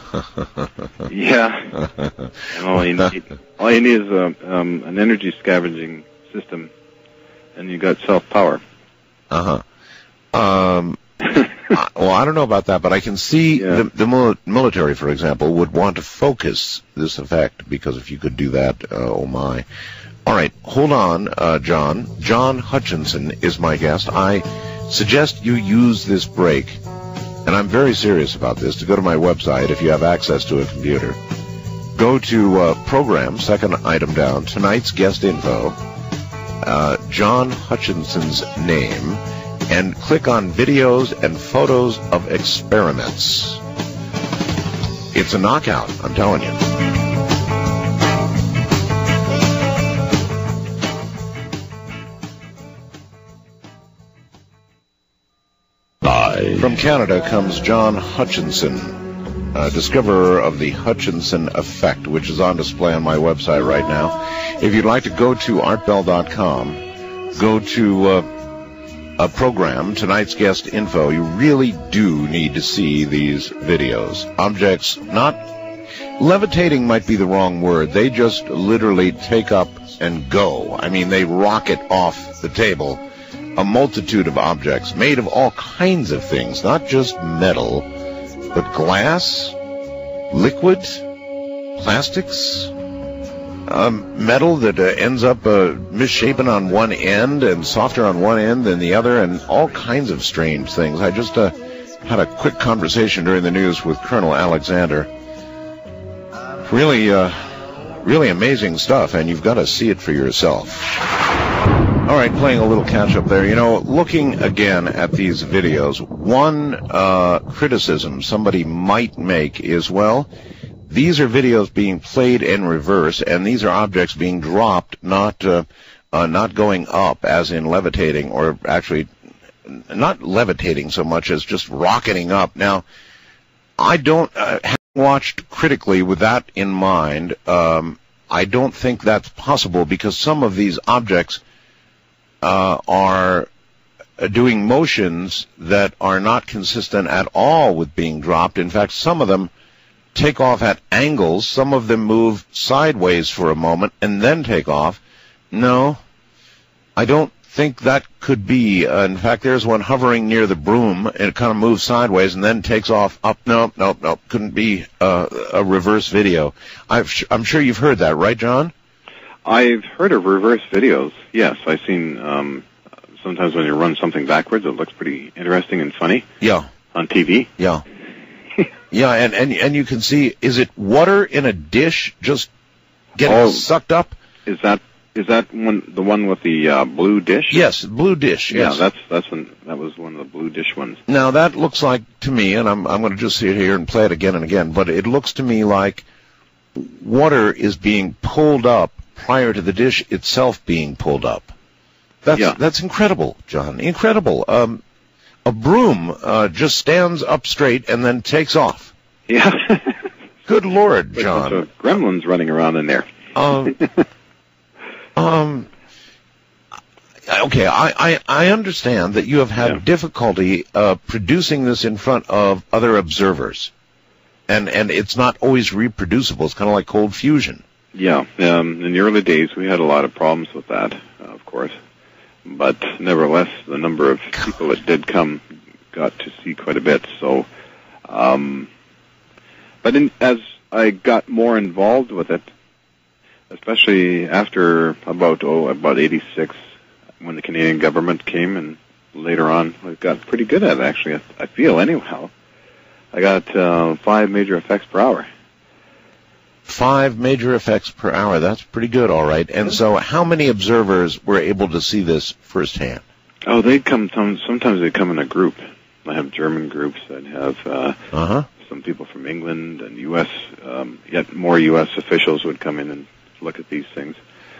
Yeah. And all you need, all you need is a, um, an energy scavenging system, and you got self-power. Uh-huh. Um, well, I don't know about that, but I can see Yeah. the, the mil- military, for example, would want to focus this effect, because if you could do that, uh, oh my. All right, hold on, uh, John. John Hutchinson is my guest. I suggest you use this break, and I'm very serious about this, to go to my website if you have access to a computer. Go to uh, Program, second item down, tonight's guest info, uh, John Hutchinson's name, and click on videos and photos of experiments. It's a knockout, I'm telling you. From Canada comes John Hutchinson, uh, discoverer of the Hutchinson effect, which is on display on my website right now. If you'd like to go to art bell dot com, go to uh, a program, tonight's guest info. You really do need to see these videos. Objects, not levitating might be the wrong word. They just literally take up and go. I mean, they rocket off the table. A multitude of objects made of all kinds of things, not just metal, but glass, liquid, plastics, um, metal that uh, ends up uh, misshapen on one end and softer on one end than the other, and all kinds of strange things. I just uh, had a quick conversation during the news with Colonel Alexander. Really, uh, really amazing stuff, and you've got to see it for yourself. All right, playing a little catch-up there. You know, looking again at these videos, one uh, criticism somebody might make is, well, these are videos being played in reverse, and these are objects being dropped, not uh, uh, not going up, as in levitating, or actually not levitating so much as just rocketing up. Now, I don't, uh, having watched critically with that in mind, um, I don't think that's possible because some of these objects uh, are doing motions that are not consistent at all with being dropped. In fact, some of them take off at angles. Some of them move sideways for a moment and then take off. No, I don't think that could be. Uh, in fact, there's one hovering near the broom, and it kind of moves sideways and then takes off up. No, no, no, couldn't be uh, a reverse video. I've, I'm sure you've heard that, right, John? I've heard of reverse videos, yes. I've seen um, sometimes when you run something backwards, it looks pretty interesting and funny. Yeah. On T V. Yeah. Yeah, and, and, and you can see, is it water in a dish just getting oh, sucked up? Is that Is that one the one with the uh, blue dish? Yes, blue dish. Yes. Yeah, that's that's one, that was one of the blue dish ones. Now that looks like to me, and I'm I'm going to just sit here and play it again and again, but it looks to me like water is being pulled up prior to the dish itself being pulled up. That's yeah. that's incredible, John. Incredible. Um, a broom uh, just stands up straight and then takes off. Yeah. Good Lord, John. There's a gremlins running around in there. Um. Um, okay, I, I, I understand that you have had yeah. difficulty uh, producing this in front of other observers, and and it's not always reproducible. It's kind of like cold fusion. Yeah, um, in the early days we had a lot of problems with that, uh, of course, but nevertheless, the number of people that did come got to see quite a bit. So, um, but in, as I got more involved with it, especially after about oh about eighty-six, when the Canadian government came, and later on, I got pretty good at it, actually. I, I feel, anyhow. I got uh, five major effects per hour. Five major effects per hour. That's pretty good, all right. And so how many observers were able to see this firsthand? Oh, they'd come, sometimes they come in a group. I have German groups that have uh, uh-huh. some people from England and U S, um, yet more U S officials would come in and look at these things.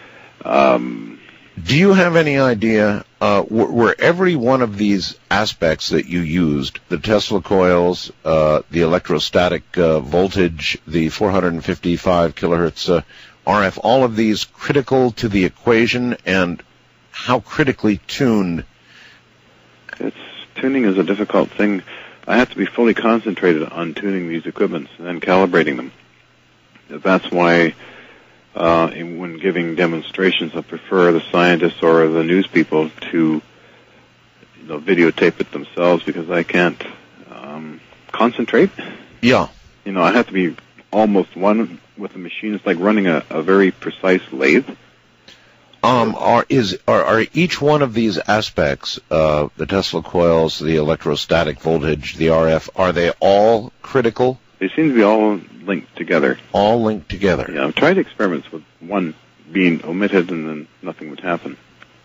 Um, Do you have any idea, uh, were, were every one of these aspects that you used, the Tesla coils, uh, the electrostatic uh, voltage, the four hundred fifty-five kilohertz uh, R F, all of these critical to the equation, and how critically tuned? It's, tuning is a difficult thing. I have to be fully concentrated on tuning these equipments and then calibrating them. That's why Uh, when giving demonstrations, I prefer the scientists or the news people to, you know, videotape it themselves, because I can't um, concentrate. Yeah. You know, I have to be almost one with the machine. It's like running a, a very precise lathe. Um, are is are, are each one of these aspects, uh, the Tesla coils, the electrostatic voltage, the R F, are they all critical? They seem to be all linked together. All linked together. Yeah, I've tried experiments with one being omitted and then nothing would happen.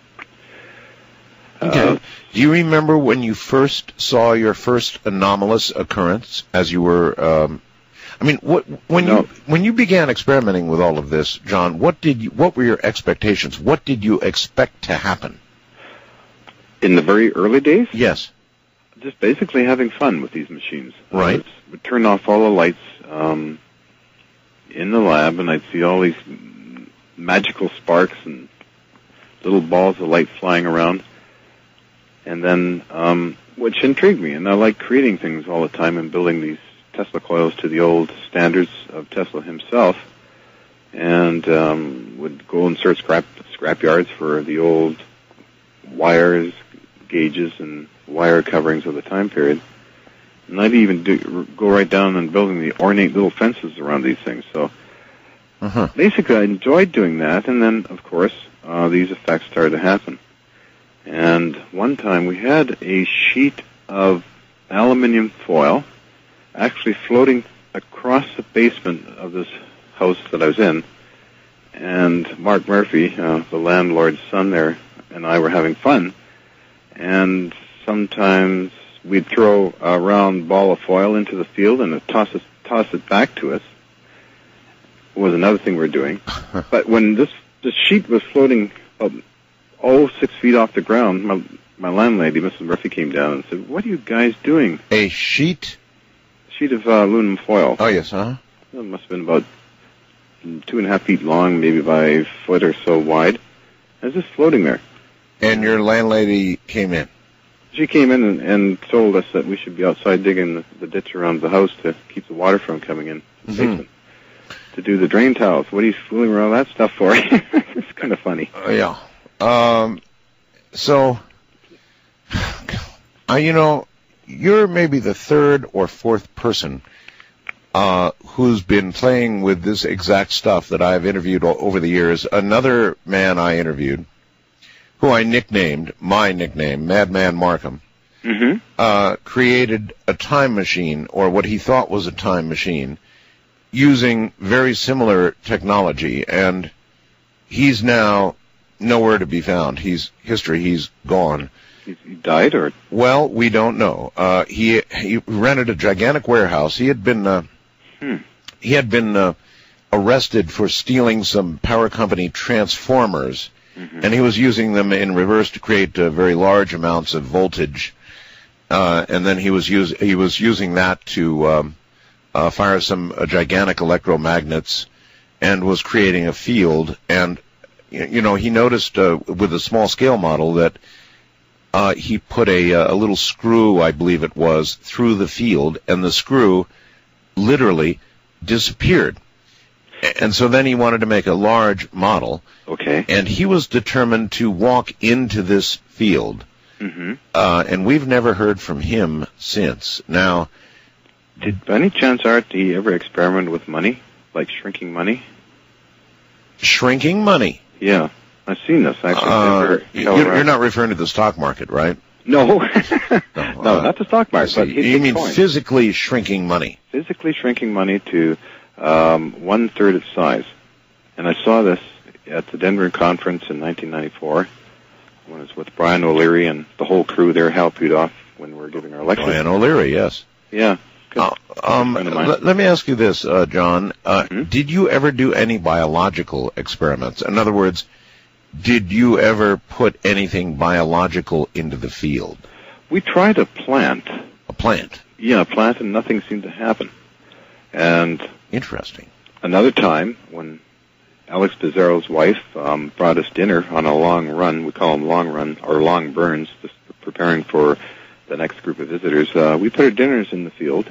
Okay. Uh, Do you remember when you first saw your first anomalous occurrence as you were, um, I mean, what, when no. you when you began experimenting with all of this, John, what did you, what were your expectations? What did you expect to happen? In the very early days? Yes. Just basically having fun with these machines. Right. I would turn off all the lights um, in the lab, and I'd see all these magical sparks and little balls of light flying around. And then, um, which intrigued me, and I like creating things all the time and building these Tesla coils to the old standards of Tesla himself, and um, would go and search scrap scrap yards for the old wires, gauges, and wire coverings of the time period. And I'd even do, go right down and building the ornate little fences around these things. So uh-huh. basically I enjoyed doing that, and then, of course, uh, these effects started to happen. And one time we had a sheet of aluminum foil actually floating across the basement of this house that I was in, and Mark Murphy, uh, the landlord's son there, and I were having fun, and sometimes we'd throw a round ball of foil into the field and toss it, toss it back to us. Was another thing we were doing. But when this, this sheet was floating about, oh, six feet off the ground, my my landlady, Missus Murphy, came down and said, "What are you guys doing?" A sheet? Sheet of uh, aluminum foil. Oh, yes, huh? It must have been about two and a half feet long, maybe by a foot or so wide. It's just floating there. And your landlady came in? She came in and, and told us that we should be outside digging the, the ditch around the house to keep the water from coming in the Mm-hmm. basement. To do the drain tiles. What are you fooling around with that stuff for? It's kind of funny. Uh, yeah. Um, so, uh, you know, you're maybe the third or fourth person uh, who's been playing with this exact stuff that I've interviewed o- over the years. Another man I interviewed, who I nicknamed, my nickname, Madman Markham, Mm-hmm. uh, created a time machine, or what he thought was a time machine, using very similar technology, and he's now nowhere to be found. He's history. He's gone. He, he died, or? Well, we don't know. Uh, he he rented a gigantic warehouse. He had been uh, Hmm. he had been uh, arrested for stealing some power company transformers, Mm-hmm. and he was using them in reverse to create uh, very large amounts of voltage. Uh, and then he was use he was using that to um, uh, fire some uh, gigantic electromagnets, and was creating a field. And y- you know, he noticed uh, with a small scale model that uh, he put a a little screw, I believe it was, through the field, and the screw literally disappeared. And so then he wanted to make a large model, Okay. and he was determined to walk into this field. Mm-hmm. Uh, and we've never heard from him since. Now, Did, by any chance, Art, did he ever experiment with money? Like shrinking money? shrinking money. Yeah. I've seen this, actually. Uh, Never- you're, you're not referring to the stock market, right? No. no, uh, not the stock market, but his You mean Bitcoin. physically shrinking money? Physically shrinking money to um, one-third its size. And I saw this at the Denver conference in nineteen ninety-four when it was with Brian O'Leary and the whole crew there, Hal Pudoff, when we were giving our lecture. Brian O'Leary, yes. Yeah. Good. Uh, um, friend of mine. let, let me ask you this, uh, John. Uh, Mhm. Did you ever do any biological experiments? In other words, did you ever put anything biological into the field? We tried a plant. A plant? Yeah, a plant, and nothing seemed to happen. And Interesting. another time, when Alex Pizarro's wife um, brought us dinner on a long run, we call them long run, or long burns, just preparing for the next group of visitors, uh, we put our dinners in the field.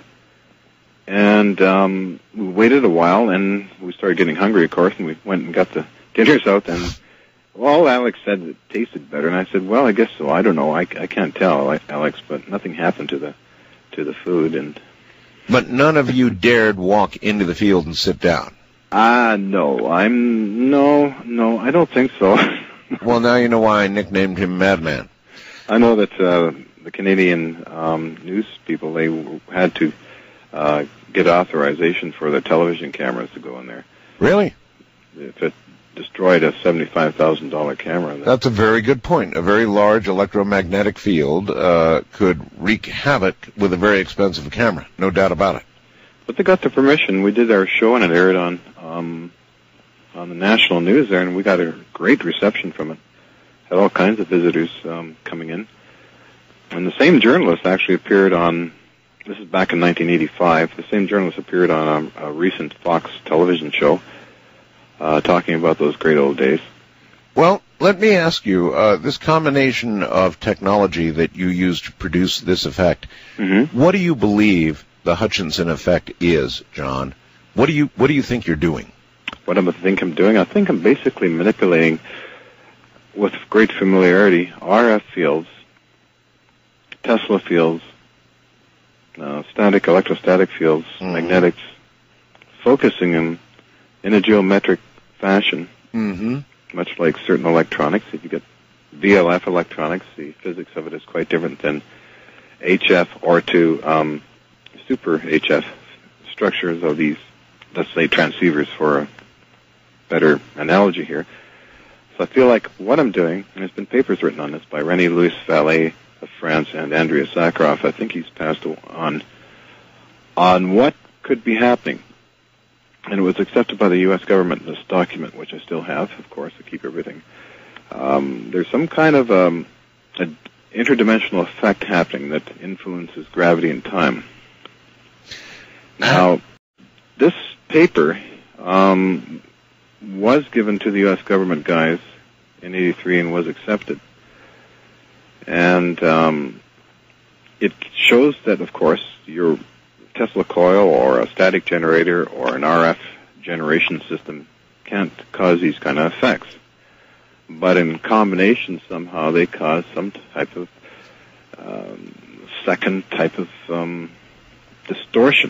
And um, we waited a while, and we started getting hungry, of course, and we went and got the dinners out, and well, Alex said it tasted better, and I said, well, I guess so. I don't know. I, I can't tell, Alex, but nothing happened to the to the food. And But none of you dared walk into the field and sit down. ah, no, I'm no, no, I don't think so. Well, now you know why I nicknamed him Madman. I know that uh, the Canadian um, news people, they had to uh, get authorization for the television cameras to go in there. Really? If it destroyed a seventy-five thousand dollars camera. That's a very good point. A very large electromagnetic field uh, could wreak havoc with a very expensive camera. No doubt about it. But they got the permission. We did our show, and it aired on um, on the national news there, and we got a great reception from it. Had all kinds of visitors um, coming in. And the same journalist actually appeared on, this is back in nineteen eighty-five, the same journalist appeared on a, a recent Fox television show uh, talking about those great old days. Well, let me ask you, uh, this combination of technology that you use to produce this effect, Mm-hmm. what do you believe the Hutchinson effect is, John? What do you what do you think you're doing? What do I think I'm doing? I think I'm basically manipulating, with great familiarity, R F fields, Tesla fields, uh, static, electrostatic fields, Mhm. magnetics, focusing them in a geometric fashion, Mm-hmm. much like certain electronics. If you get V L F electronics, the physics of it is quite different than H F or to um, super H F structures of these, let's say, transceivers for a better analogy here. So I feel like what I'm doing, and there's been papers written on this by René Louis Vallée of France and Andrea Sakharov, I think he's passed on, on what could be happening. And it was accepted by the U S government in this document, which I still have, of course, to keep everything. Um, there's some kind of um, a, interdimensional effect happening that influences gravity and time. Now, this paper um, was given to the U S government guys in eighty-three and was accepted. And um, it shows that, of course, your Tesla coil or a static generator or an R F generation system can't cause these kind of effects. But in combination, somehow they cause some type of um, second type of um, distortion.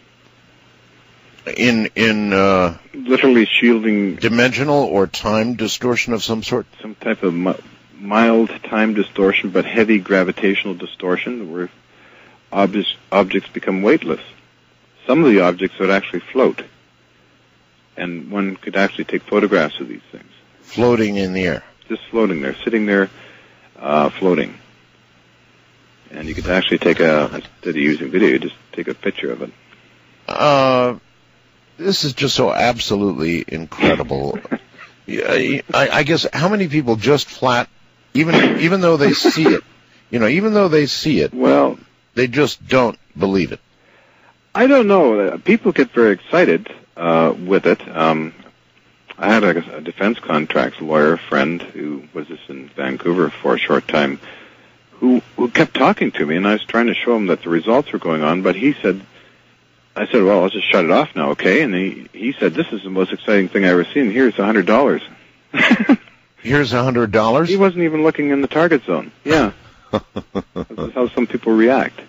In in uh, literally shielding dimensional or time distortion of some sort. Some type of mi- mild time distortion, but heavy gravitational distortion, where objects objects become weightless. Some of the objects would actually float, and one could actually take photographs of these things. Floating in the air. Just floating there, sitting there, uh, floating. And you could actually take a, instead of using video, you just take a picture of it. Uh, this is just so absolutely incredible. I, I guess how many people just flat, even even though they see it, you know, even though they see it, well, they just don't believe it. I don't know. People get very excited uh, with it. Um, I had a, a defense contracts lawyer friend who was just in Vancouver for a short time, who who kept talking to me, and I was trying to show him that the results were going on, but he said, I said, well, I'll just shut it off now, okay? And he, he said, this is the most exciting thing I've ever seen. Here's a hundred dollars. Here's a hundred dollars? He wasn't even looking in the target zone. Yeah. This is how some people react.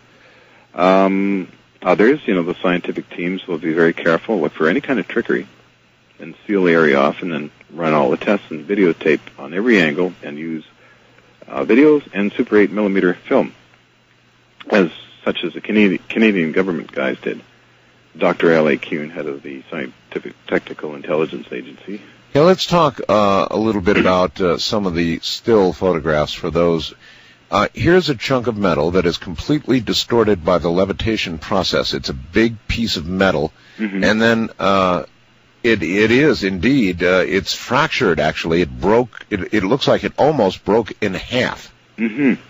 Um, others, you know, the scientific teams will be very careful, look for any kind of trickery, and seal the area off, and then run all the tests and videotape on every angle, and use uh, videos and Super eight millimeter film, as such as the Canadian, Canadian government guys did. Doctor L A Kuhn, head of the Scientific Technical Intelligence Agency. Yeah, let's talk uh, a little bit about uh, some of the still photographs for those. Uh, here's a chunk of metal that is completely distorted by the levitation process. It's a big piece of metal, mm-hmm. and then uh, it it is indeed uh, it's fractured. Actually, it broke. It, it looks like it almost broke in half. Mm-hmm.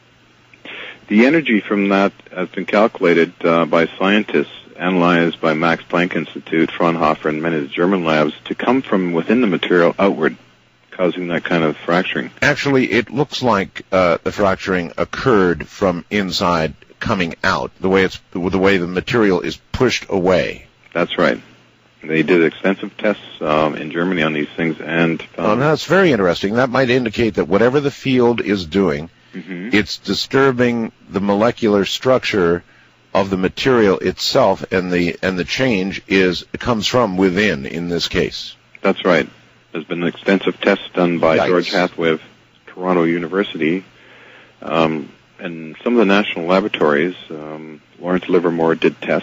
The energy from that has been calculated uh, by scientists, analyzed by Max Planck Institute, Fraunhofer, and many of the German labs, to come from within the material outward, causing that kind of fracturing. Actually, it looks like uh, the fracturing occurred from inside coming out, the way it's the way the material is pushed away. That's right. They did extensive tests um, in Germany on these things, and um, oh, that's very interesting. That might indicate that whatever the field is doing, mm-hmm. it's disturbing the molecular structure of the material itself, and the and the change is it comes from within. In this case, that's right. There's been extensive tests done by Yikes. George Hathaway of Toronto University, um, and some of the national laboratories. Um, Lawrence Livermore did tests,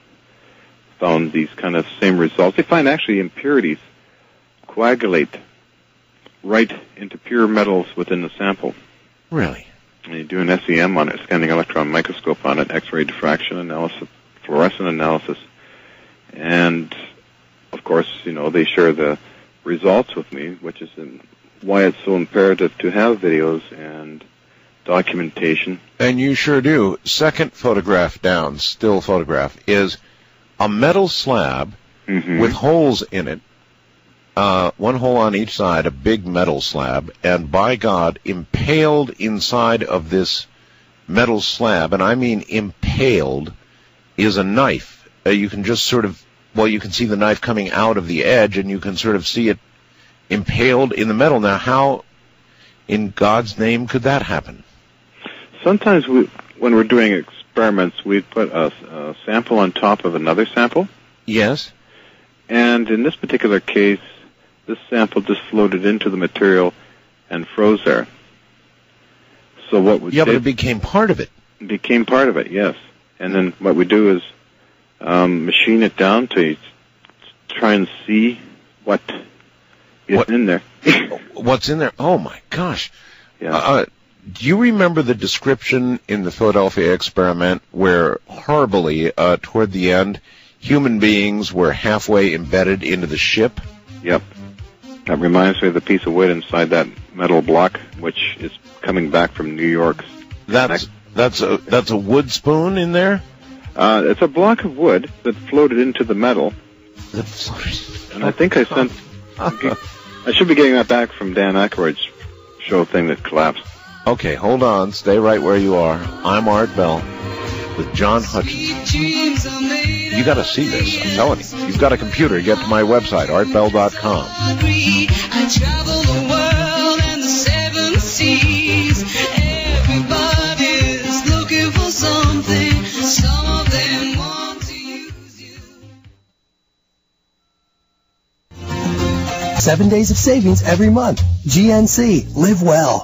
found these kind of same results. They find actually impurities coagulate right into pure metals within the sample. Really? And you do an S E M on it, scanning electron microscope on it, X-ray diffraction analysis, fluorescent analysis, and of course, you know, they share the results with me, which is in why it's so imperative to have videos and documentation. And you sure do. Second photograph down, still photograph, is a metal slab mm-hmm. with holes in it, uh, one hole on each side, a big metal slab, and by God, impaled inside of this metal slab, and I mean impaled, is a knife. Uh, you can just sort of, well, you can see the knife coming out of the edge, and you can sort of see it impaled in the metal. Now, how in God's name could that happen? Sometimes we, when we're doing experiments, we put a, a sample on top of another sample. Yes. And in this particular case, this sample just floated into the material and froze there. So what we yeah, did, but it became part of it. Became part of it, yes. And then what we do is um, machine it down to try and see what is what, in there. What's in there? Oh my gosh! Yeah. Uh, do you remember the description in the Philadelphia experiment where horribly uh, toward the end, human beings were halfway embedded into the ship? Yep. That reminds me of the piece of wood inside that metal block, which is coming back from New York's. That's that's a that's a wood spoon in there. Uh, it's a block of wood that floated into the metal. That floated. And I think I sent. I should be getting that back from Dan Aykroyd's show thing that collapsed. Okay, hold on. Stay right where you are. I'm Art Bell with John Hutchinson. You got to see this. I'm telling you. You've got a computer. Get to my website, art bell dot com. I travel the world and the seven seas. Everybody's looking for something. Some of them want to use you. Seven days of savings every month. G N C. Live well.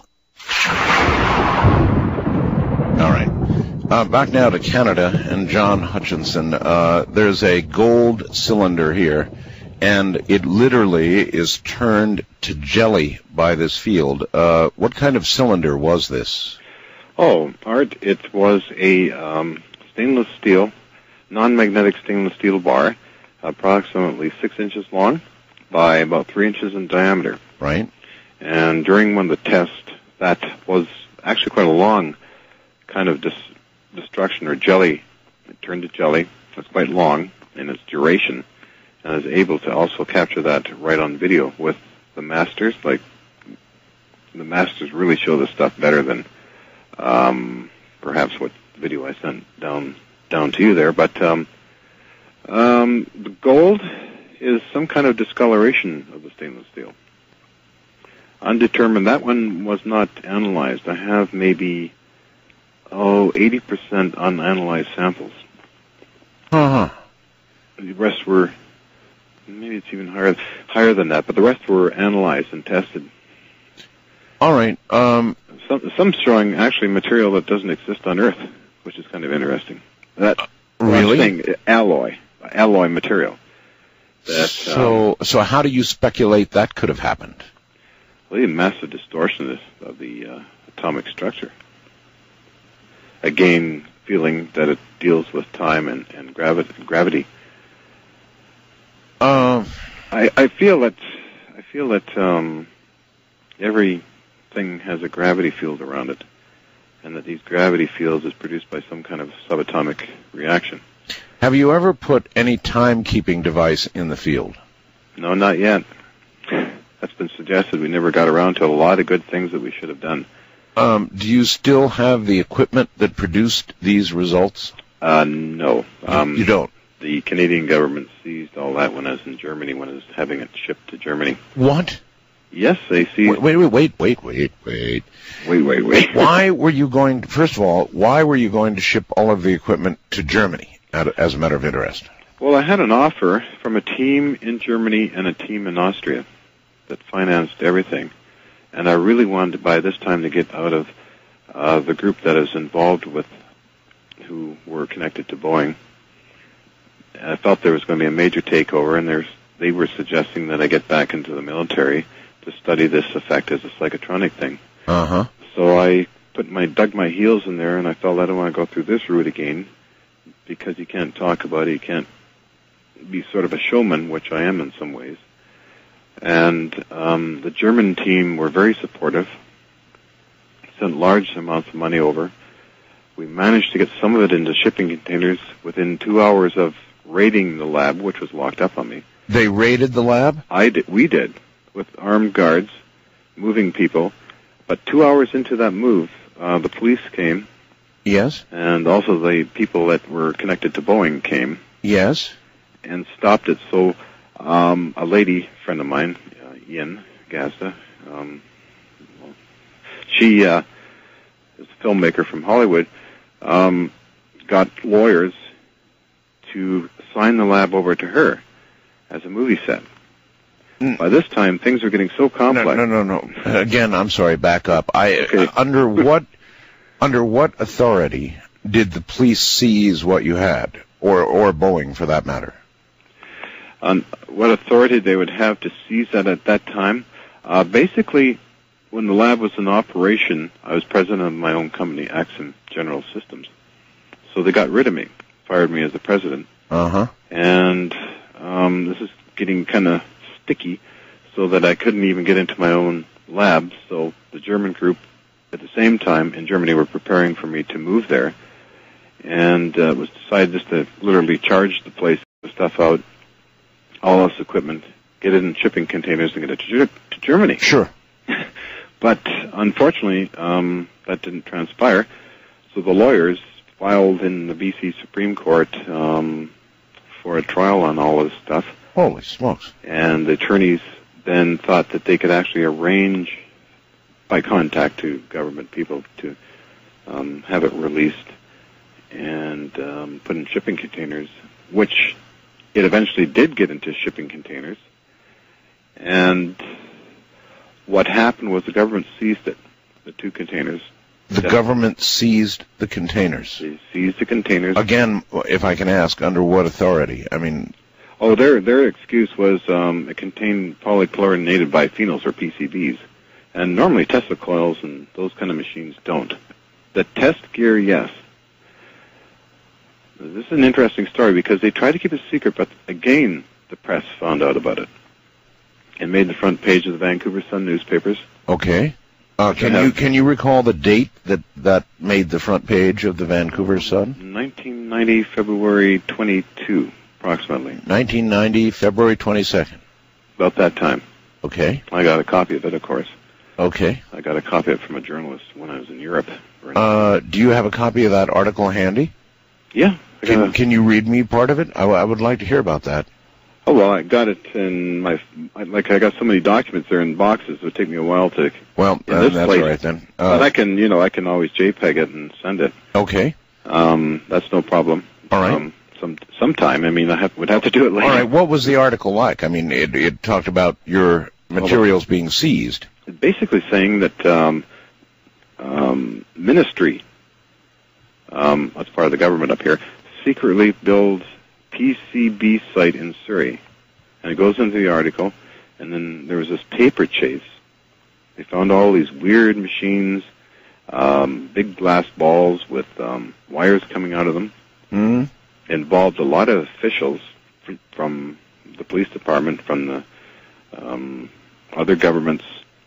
All right. Uh, back now to Canada and John Hutchinson. Uh, there's a gold cylinder here, and it literally is turned to jelly by this field. Uh, what kind of cylinder was this? Oh, Art, it was a um, stainless steel, non-magnetic stainless steel bar, approximately six inches long by about three inches in diameter. Right. And during one of the tests, that was actually quite a long kind of dis- destruction or jelly. It turned to jelly. It's quite long in its duration, and is able to also capture that right on video with the masters. Like, the masters really show this stuff better than um, perhaps what video I sent down down to you there. But um, um, the gold is some kind of discoloration of the stainless steel. Undetermined. That one was not analyzed. I have maybe, oh, eighty percent unanalyzed samples. Uh-huh. The rest were, maybe it's even higher higher than that, but the rest were analyzed and tested. All right. Um, some, some showing actually material that doesn't exist on Earth, which is kind of interesting. That really? I'm saying alloy, alloy material. That, so, um, so how do you speculate that could have happened? Well, a massive distortion of the, of the uh, atomic structure. Again, feeling that it deals with time and, and gravi- gravity. Uh, I, I feel that I feel that um, everything has a gravity field around it, and that these gravity fields is produced by some kind of subatomic reaction. Have you ever put any timekeeping device in the field? No, not yet. That's been suggested. We never got around to a lot of good things that we should have done. Um, do you still have the equipment that produced these results? Uh, no. Um, you don't? The Canadian government seized all that when I was in Germany, when I was having it shipped to Germany. What? Yes, they seized... Wait, wait, wait, wait, wait, wait. Wait, wait, wait. Why were you going... To, first of all, why were you going to ship all of the equipment to Germany, as a matter of interest? Well, I had an offer from a team in Germany and a team in Austria that financed everything. And I really wanted, by this time, to get out of uh, the group that is involved with, who were connected to Boeing. And I felt there was going to be a major takeover, and there's, they were suggesting that I get back into the military to study this effect as a psychotronic thing. Uh-huh. So I put my dug my heels in there, and I felt I don't want to go through this route again, because you can't talk about it, you can't be sort of a showman, which I am in some ways. And um, the German team were very supportive, sent large amounts of money over. We managed to get some of it into shipping containers within two hours of raiding the lab, which was locked up on me. They raided the lab? I did, we did, with armed guards, moving people. But two hours into that move, uh, the police came. Yes. And also the people that were connected to Boeing came. Yes. And stopped it. So um, a lady friend of mine, uh, Ian Gazda, um, well, she uh, is a filmmaker from Hollywood, um, got lawyers to sign the lab over to her as a movie set. Mm. By this time, things were getting so complex. No, no, no, no. Again, I'm sorry, back up. I okay. uh, under what under what authority did the police seize what you had, or or Boeing for that matter? On what authority they would have to seize that at that time? Uh, basically, when the lab was in operation, I was president of my own company, Axim General Systems. So they got rid of me, fired me as the president. Uh-huh. And um, this is getting kind of sticky. so that I couldn't even get into my own lab. So the German group, at the same time in Germany, were preparing for me to move there, and uh, it was decided just to literally charge the place, the stuff out, all this equipment, get it in shipping containers, and get it to, to Germany. Sure. But unfortunately, um, that didn't transpire. So the lawyers filed in the B C Supreme Court um, for a trial on all this stuff. Holy smokes. And the attorneys then thought that they could actually arrange, by contact to government people, to um, have it released and um, put in shipping containers, which it eventually did get into shipping containers. And what happened was the government seized it, the two containers. The that government seized the containers. They seized the containers. Again, if I can ask, under what authority? I mean... Oh, their their excuse was um, it contained polychlorinated biphenyls, or P C Bs. And normally Tesla coils and those kind of machines don't. The test gear, yes. This is an interesting story because they tried to keep it secret, but again, the press found out about it. And made the front page of the Vancouver Sun newspapers. Okay. Uh, can you can you recall the date that that made the front page of the Vancouver Sun? nineteen ninety, February twenty-second, approximately. nineteen ninety, February twenty-second. About that time. Okay. I got a copy of it, of course. Okay. I got a copy of it from a journalist when I was in Europe. Uh, do you have a copy of that article handy? Yeah. I Can, got a, can you read me part of it? I, w- I would like to hear about that. Oh, well, I got it in my, like, I got so many documents there in boxes, it would take me a while to... Well, uh, this that's place. all right then. Uh, but I can, you know, I can always JPEG it and send it. Okay. Um, that's no problem. All right. Um, some, sometime, I mean, I have, would have to do it later. All right, what was the article like? I mean, it, it talked about your materials being seized. Basically saying that um, um, Ministry, um, that's part of the government up here, secretly builds P C B site in Surrey. And it goes into the article, and then there was this paper chase. They found all these weird machines, um, big glass balls with um, wires coming out of them. Mm-hmm. Involved a lot of officials fr- from the police department, from the um, other governments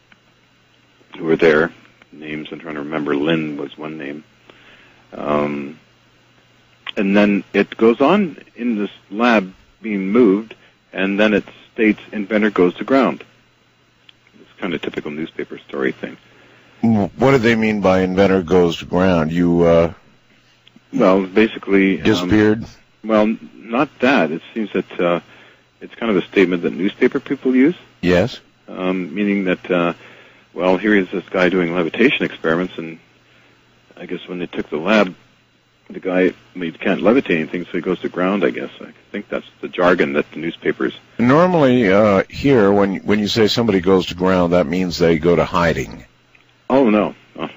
who were there. Names I'm trying to remember. Lynn was one name. Um, and then it goes on in this lab being moved, and then it states inventor goes to ground. It's kind of typical newspaper story thing. What do they mean by inventor goes to ground? You uh, well, basically disappeared? Um, well, not that. It seems that uh, it's kind of a statement that newspaper people use. Yes. Um, meaning that, uh, well, here is this guy doing levitation experiments, and I guess when they took the lab, the guy, well, he can't levitate anything, so he goes to ground, I guess. I think that's the jargon that the newspapers... Normally, uh, here, when when you say somebody goes to ground, that means they go to hiding. Oh, no.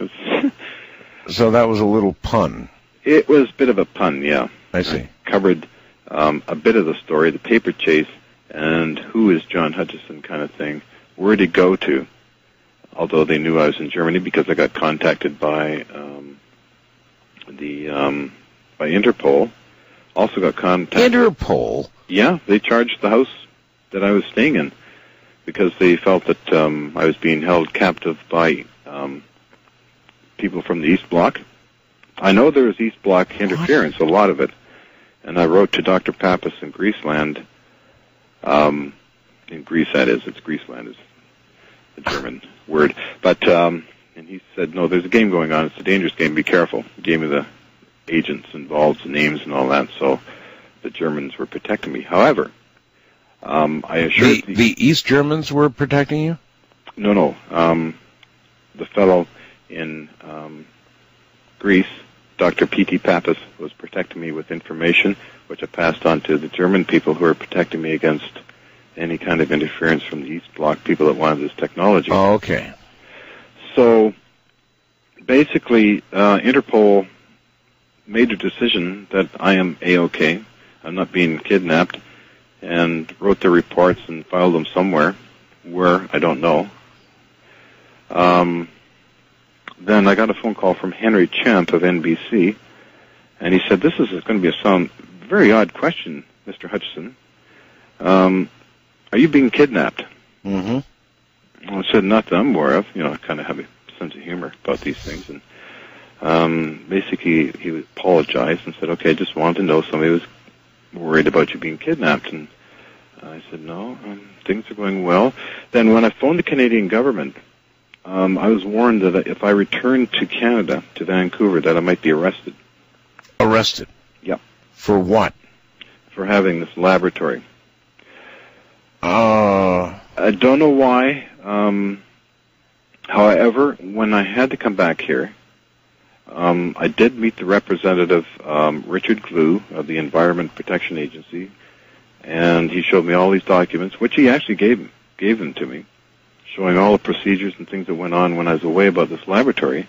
So that was a little pun. It was a bit of a pun, yeah. I see. I covered um, a bit of the story, the paper chase, and who is John Hutchison kind of thing. Where did he go to? Although they knew I was in Germany because I got contacted by... Um, the um, by Interpol. Also got contacted. Interpol? Yeah, they charged the house that I was staying in because they felt that um, I was being held captive by um, people from the East Bloc. I know there was East Bloc interference, what? a lot of it, and I wrote to Doctor Pappas in Greaseland. Um, in Greece, that is, it's Greaseland is the German word, but. Um, And he said, no, there's a game going on. It's a dangerous game. Be careful. He gave me the agents involved, the names and all that, so the Germans were protecting me. However, um, I assured... The, the East Germans were protecting you? No, no. Um, the fellow in um, Greece, Doctor P T Pappas, was protecting me with information, which I passed on to the German people who were protecting me against any kind of interference from the East Bloc, people that wanted this technology. Oh, okay. So, basically, uh, Interpol made a decision that I am A-OK, I'm not being kidnapped, and wrote the reports and filed them somewhere, where, I don't know. Um, then I got a phone call from Henry Champ of N B C, and he said, this is going to be a sound, very odd question, Mister Hutchison. Um, are you being kidnapped? Mm-hmm. I said, not that I'm aware of. You know, I kind of have a sense of humor about these things. And um, basically, he apologized and said, okay, I just wanted to know somebody was worried about you being kidnapped. And I said, no, um, things are going well. Then when I phoned the Canadian government, um, I was warned that if I returned to Canada, to Vancouver, that I might be arrested. Arrested? Yep. For what? For having this laboratory. Uh... I don't know why. Um, however, when I had to come back here, um, I did meet the representative, um, Richard Glue of the Environment Protection Agency, and he showed me all these documents, which he actually gave gave them to me, showing all the procedures and things that went on when I was away about this laboratory.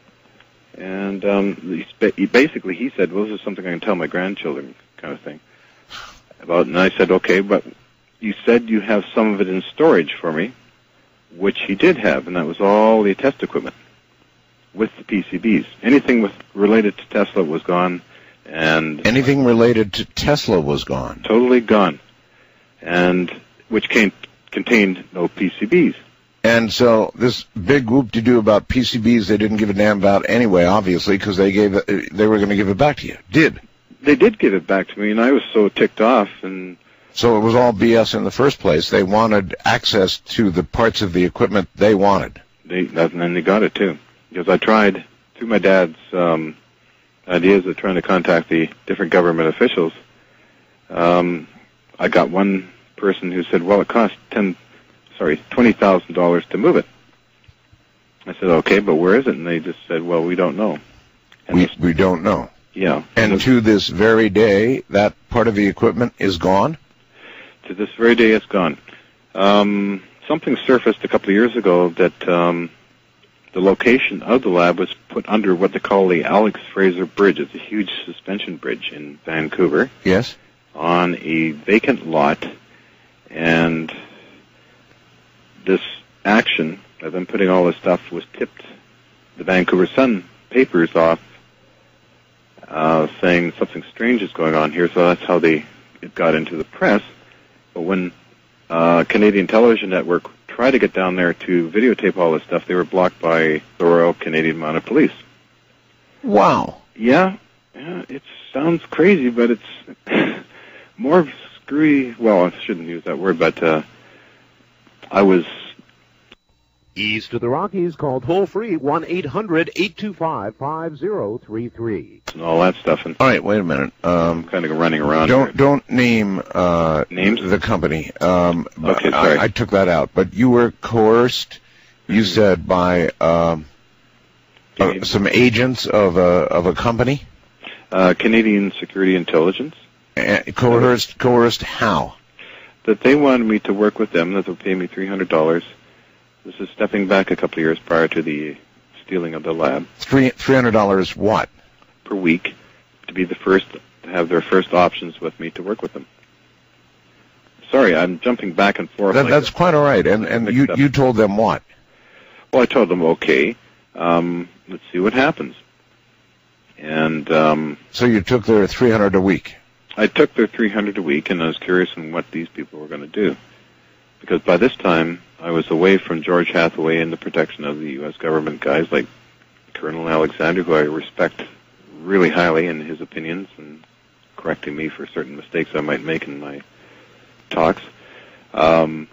And um, he, sp- he basically he said, "Well, this is something I can tell my grandchildren," kind of thing. About, and I said, "Okay, but you said you have some of it in storage for me," which he did have, and that was all the test equipment with the P C Bs. Anything with related to Tesla was gone, and anything related to Tesla was gone. Totally gone, and which came, contained no P C Bs. And so this big whoop-de-doo about P C Bs they didn't give a damn about anyway, obviously, because they gave it, they were going to give it back to you. Did they did give it back to me, and I was so ticked off. And so it was all B S in the first place. They wanted access to the parts of the equipment they wanted. They and then they got it too, because I tried through my dad's um, ideas of trying to contact the different government officials. Um, I got one person who said, "Well, it costs ten, sorry, twenty thousand dollars to move it." I said, "Okay, but where is it?" And they just said, "Well, we don't know." And we this, we don't know. Yeah. And to this very day, that part of the equipment is gone? To this very day, it's gone. Um, something surfaced a couple of years ago that um, the location of the lab was put under what they call the Alex Fraser Bridge. It's a huge suspension bridge in Vancouver. Yes. On a vacant lot. And this action of them putting all this stuff was tipped the Vancouver Sun papers off, uh, saying something strange is going on here. So that's how they it got into the press. But when uh, Canadian Television Network tried to get down there to videotape all this stuff, they were blocked by the Royal Canadian Mounted Police. Wow. Yeah, yeah, it sounds crazy, but it's more screwy. Well, I shouldn't use that word, but uh, I was... East of the Rockies, call toll-free one eight hundred eight two five five zero three three. And all that stuff. And all right, wait a minute. Um, I'm kind of running around Don't here. don't name uh, Names? the company. Um, okay, sorry. I, I took that out. But you were coerced, you mm-hmm. said, by um, uh, some agents of a, of a company? Uh, Canadian Security Intelligence. Uh, coerced, coerced how? That they wanted me to work with them, that they'll pay me three hundred dollars. This is stepping back a couple of years prior to the stealing of the lab. Three three hundred dollars what? Per week, to be the first, to have their first options with me to work with them. Sorry, I'm jumping back and forth. That, like that's quite all right. And and you you told them what? Well, I told them, okay, um, let's see what happens. And um, so you took their three hundred a week. I took their three hundred a week, and I was curious on what these people were going to do, because by this time I was away from George Hathaway and the protection of the U S government guys like Colonel Alexander, who I respect really highly in his opinions and correcting me for certain mistakes I might make in my talks. Um,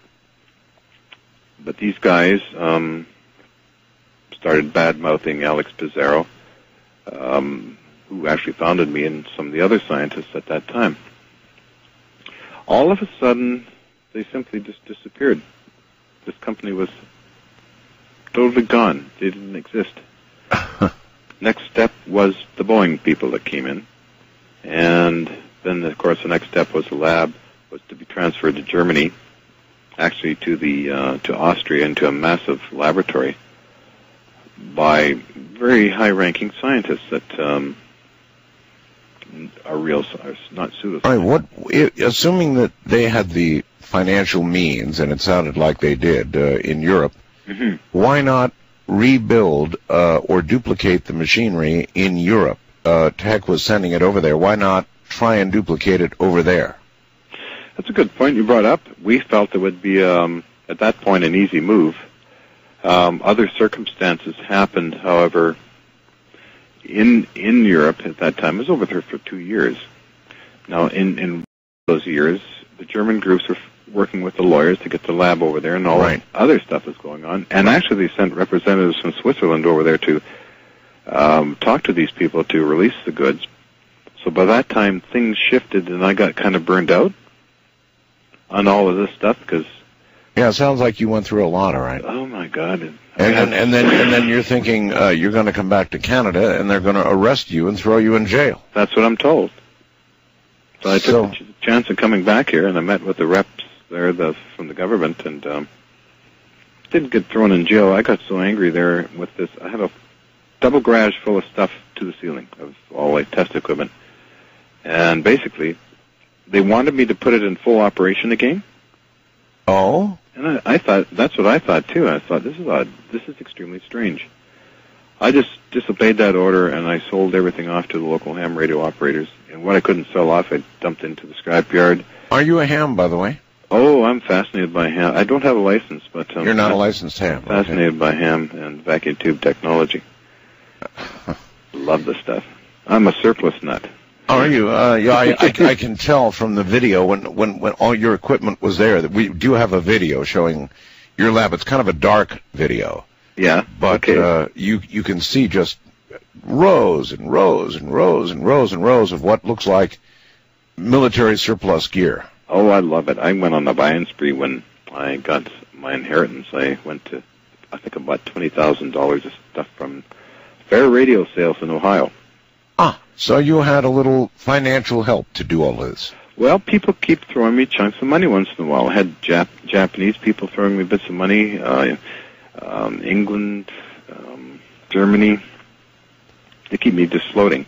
but these guys um, started bad-mouthing Alex Pizarro, um, who actually founded me and some of the other scientists at that time. All of a sudden, they simply just disappeared. This company was totally gone. They didn't exist. Next step was the Boeing people that came in. And then, of course, the next step was the lab was to be transferred to Germany, actually to the uh, to Austria, into a massive laboratory by very high-ranking scientists that um, are real, are not pseudoscientists. All right, what, assuming that they had the financial means, and it sounded like they did uh, in Europe, mm-hmm. why not rebuild uh, or duplicate the machinery in Europe? Uh, to heck with sending it over there. Why not try and duplicate it over there? That's a good point you brought up. We felt it would be um, at that point, an easy move. Um, other circumstances happened, however, in in Europe at that time. I was over there for two years. Now, in, in those years, the German groups were working with the lawyers to get the lab over there, and all Right. other stuff was going on. And actually, they sent representatives from Switzerland over there to um, talk to these people to release the goods. So by that time, things shifted, and I got kind of burned out on all of this stuff because, Yeah, it sounds like you went through a lot, all right. oh my God. And then, and then, and then you're thinking uh, you're going to come back to Canada, and they're going to arrest you and throw you in jail. That's what I'm told. So I took So- the ch- chance of coming back here, and I met with the reps there the, from the government, and um, didn't get thrown in jail. I got so angry there with this. I had a double garage full of stuff to the ceiling of all like test equipment, and basically they wanted me to put it in full operation again. Oh? And I, I thought, that's what I thought too. I thought, this is odd. This is extremely strange. I just disobeyed that order, and I sold everything off to the local ham radio operators. And what I couldn't sell off, I dumped into the scrapyard. Are you a ham, by the way? Oh, I'm fascinated by ham. I don't have a license, but um, You're not a I'm licensed ham. fascinated by ham and vacuum tube technology. Love the stuff. I'm a surplus nut. Are you? Uh, yeah, I, I, I can tell from the video when, when, when all your equipment was there that we do have a video showing your lab. It's kind of a dark video, Yeah, but okay. uh, you you can see just rows and rows and rows and rows and rows of what looks like military surplus gear. Oh, I love it. I went on a buying spree when I got my inheritance. I went to, I think, about twenty thousand dollars of stuff from fair radio sales in Ohio. Ah, so you had a little financial help to do all this. Well, people keep throwing me chunks of money once in a while. I had Jap- Japanese people throwing me bits of money, uh, um, England, um, Germany. They keep me just floating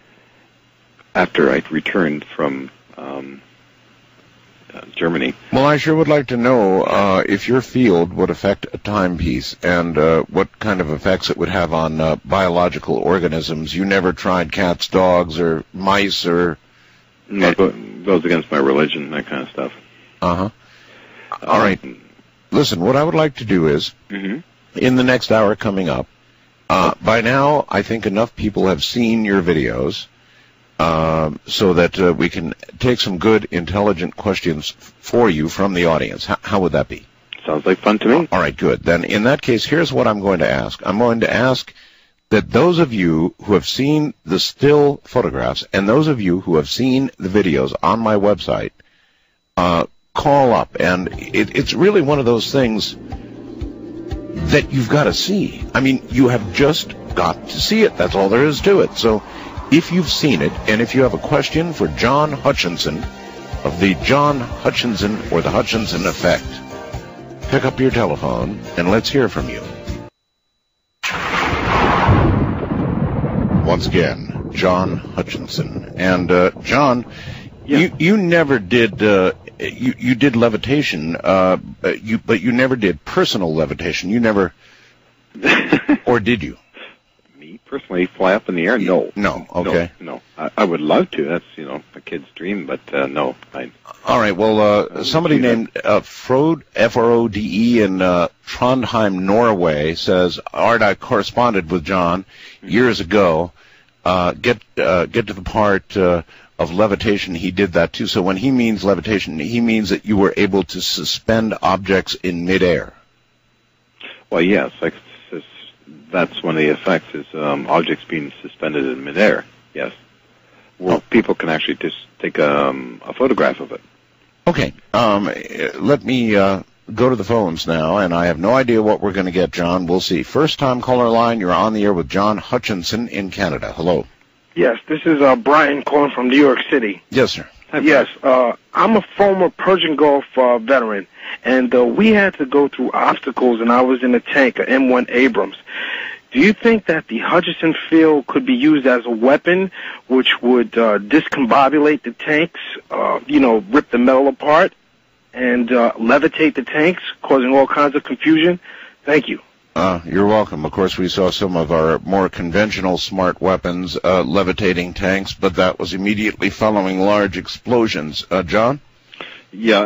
after I returned from um, uh, Germany. Well, I sure would like to know uh, if your field would affect a timepiece and uh, what kind of effects it would have on uh, biological organisms. You never tried cats, dogs, or mice, or... No, it go- goes against my religion, that kind of stuff. Uh-huh. All right. Listen, what I would like to do is, Mm-hmm. in the next hour coming up, uh, by now I think enough people have seen your videos um, so that uh, we can take some good, intelligent questions f- for you from the audience. How, how would that be? Sounds like fun to me. All right, good. Then in that case, here's what I'm going to ask. I'm going to ask that those of you who have seen the still photographs and those of you who have seen the videos on my website uh, call up. And it, it's really one of those things that you've got to see. I mean, you have just got to see it. That's all there is to it. So if you've seen it, and if you have a question for John Hutchinson of the John Hutchinson or the Hutchinson Effect, pick up your telephone and let's hear from you. Once again, John Hutchinson. And, uh, John, Yeah. you, you never did, uh, you, you did levitation, uh, but you, but you never did personal levitation. You never, or did you? Me, personally, fly up in the air? No. No, okay. No, no. I, I would love to. That's, you know, a kid's dream, but uh, no. I, All right, well, uh, somebody do that. named uh, Frode, F R O D E, in uh, Trondheim, Norway, says, Art, I corresponded with John years ago. Uh, get uh, get to the part uh, of levitation. He did that, too. So when he means levitation, he means that you were able to suspend objects in midair. well, yes, like, s- that's one of the effects is um, objects being suspended in midair, yes. Where Oh. people can actually just take um, a photograph of it. Okay, um, uh, let me uh, go to the phones now, and I have no idea what we're going to get, John. We'll see. First-time caller line, you're on the air with John Hutchinson in Canada. Hello. Yes, this is uh, Brian calling from New York City. Yes, sir. Yes, uh, I'm a former Persian Gulf uh, veteran, and uh, we had to go through obstacles, and I was in a tank, a M one Abrams. Do you think that the Hutchinson field could be used as a weapon, which would uh, discombobulate the tanks, uh, you know, rip the metal apart, and uh, levitate the tanks, causing all kinds of confusion? Thank you. Uh, you're welcome. Of course, we saw some of our more conventional smart weapons uh, levitating tanks, but that was immediately following large explosions. Uh, John? Yeah, I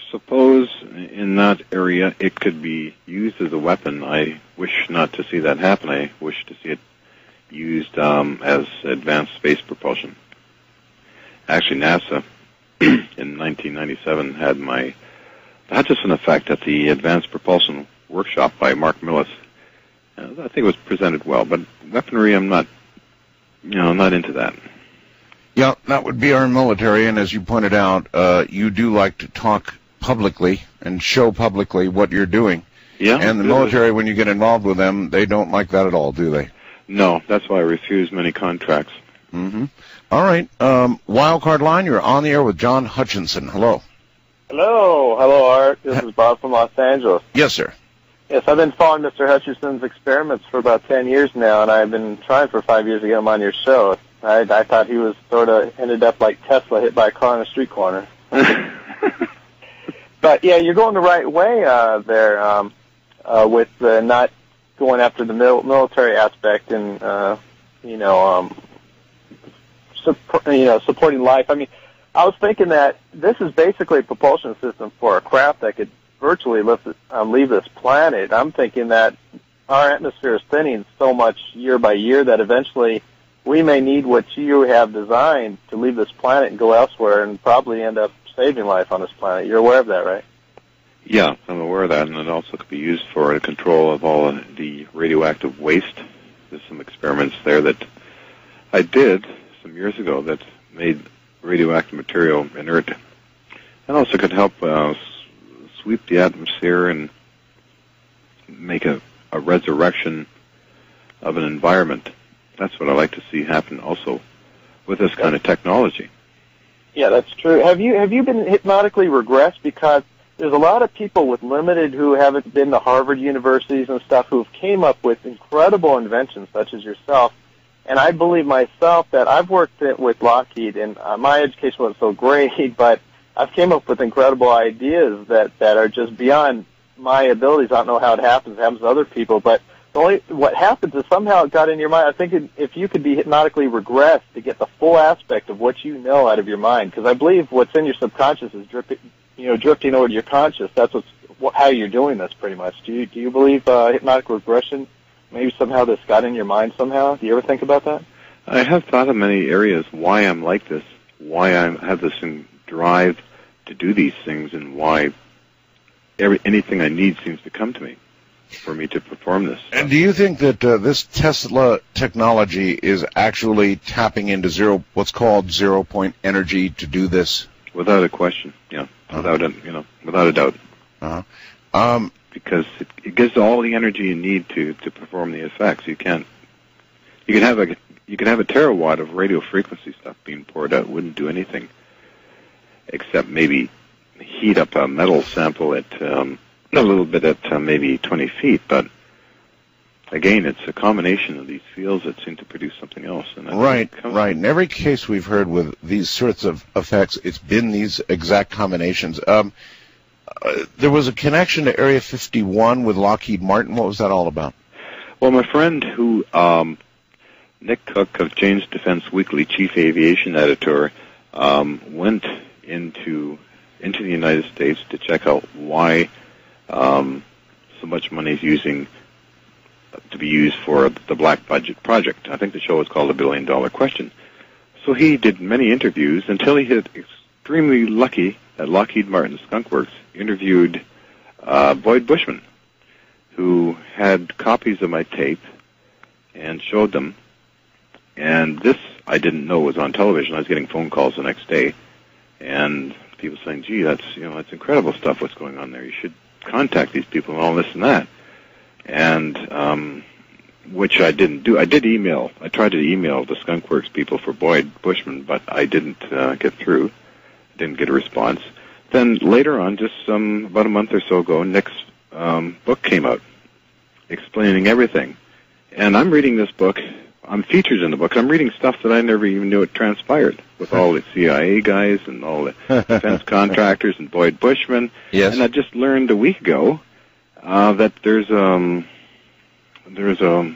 suppose in that area it could be used as a weapon. I wish not to see that happen. I wish to see it used um, as advanced space propulsion. Actually, NASA in nineteen ninety-seven had my Hutchison effect at the Advanced Propulsion Workshop by Mark Millis. Uh, I think it was presented well, but weaponry, I'm not, you know, not into that. Yeah, that would be our military, and as you pointed out, uh, you do like to talk publicly and show publicly what you're doing. Yeah. And the military, when you get involved with them, they don't like that at all, do they? No, that's why I refuse many contracts. Mm-hmm. All right. Um, Wildcard Line, you're on the air with John Hutchinson. Hello. Hello. Hello, Art. This is Bob from Los Angeles. Yes, sir. Yes, I've been following Mister Hutchinson's experiments for about ten years now, and I've been trying for five years to get him on your show. I, I thought he was sort of ended up like Tesla hit by a car on a street corner. But, yeah, you're going the right way uh, there um, uh, with uh, not going after the mil- military aspect and, uh, you know, um, supp- you know, supporting life. I mean, I was thinking that this is basically a propulsion system for a craft that could virtually lift, um, leave this planet. I'm thinking that our atmosphere is thinning so much year by year that eventually we may need what you have designed to leave this planet and go elsewhere and probably end up saving life on this planet. You're aware of that, right? Yeah, I'm aware of that, and it also could be used for the control of all the radioactive waste. There's some experiments there that I did some years ago that made radioactive material inert, and also could help uh, sweep the atmosphere and make a, a resurrection of an environment. That's what I like to see happen also with this kind of technology. Yeah, that's true. Have you have you been hypnotically regressed? Because there's a lot of people with limited who haven't been to Harvard universities and stuff who've came up with incredible inventions such as yourself. And I believe myself that I've worked with Lockheed, and uh, my education wasn't so great, but I've came up with incredible ideas that, that are just beyond my abilities. I don't know how it happens. It happens to other people, but the only, what happens is somehow it got in your mind. I think if you could be hypnotically regressed to get the full aspect of what you know out of your mind, because I believe what's in your subconscious is dripping, you know, drifting over to your conscious. That's what's, what, how you're doing this, pretty much. Do you do you believe uh, hypnotic regression? Maybe somehow this got in your mind somehow. Do you ever think about that? I have thought of many areas why I'm like this, why I have this drive to do these things, and why every anything I need seems to come to me for me to perform this. And do you think that uh, this Tesla technology is actually tapping into zero, what's called zero-point energy to do this? Without a question, yeah, uh-huh. without a you know, without a doubt. Uh-huh. Um, because it, it gives all the energy you need to, to perform the effects. You can't. You can have a you can have a terawatt of radio frequency stuff being poured out. It wouldn't do anything except maybe heat up a metal sample at um, a little bit at uh, maybe twenty feet. But again, it's a combination of these fields that seem to produce something else. And right, right. In every case we've heard with these sorts of effects, it's been these exact combinations. Um, uh, there was a connection to Area fifty-one with Lockheed Martin. What was that all about? Well, my friend who, um, Nick Cook of Jane's Defense Weekly, chief aviation editor, um, went into into the United States to check out why um, so much money is using to be used for the Black Budget Project. I think the show is called A Billion Dollar Question. So he did many interviews until he hit extremely lucky at Lockheed Martin Skunk Works, interviewed uh, Boyd Bushman, who had copies of my tape and showed them. And this I didn't know was on television. I was getting phone calls the next day, and people saying, "Gee, that's you know that's incredible stuff. What's going on there? You should contact these people and all this and that." And um, which I didn't do. I did email. I tried to email the Skunk Works people for Boyd Bushman, but I didn't uh, get through. I didn't get a response. Then later on, just um, about a month or so ago, Nick's um, book came out explaining everything. And I'm reading this book. I'm featured in the book. I'm reading stuff that I never even knew it transpired with all the C I A guys and all the defense contractors and Boyd Bushman. Yes. And I just learned a week ago uh, that there's um there's a,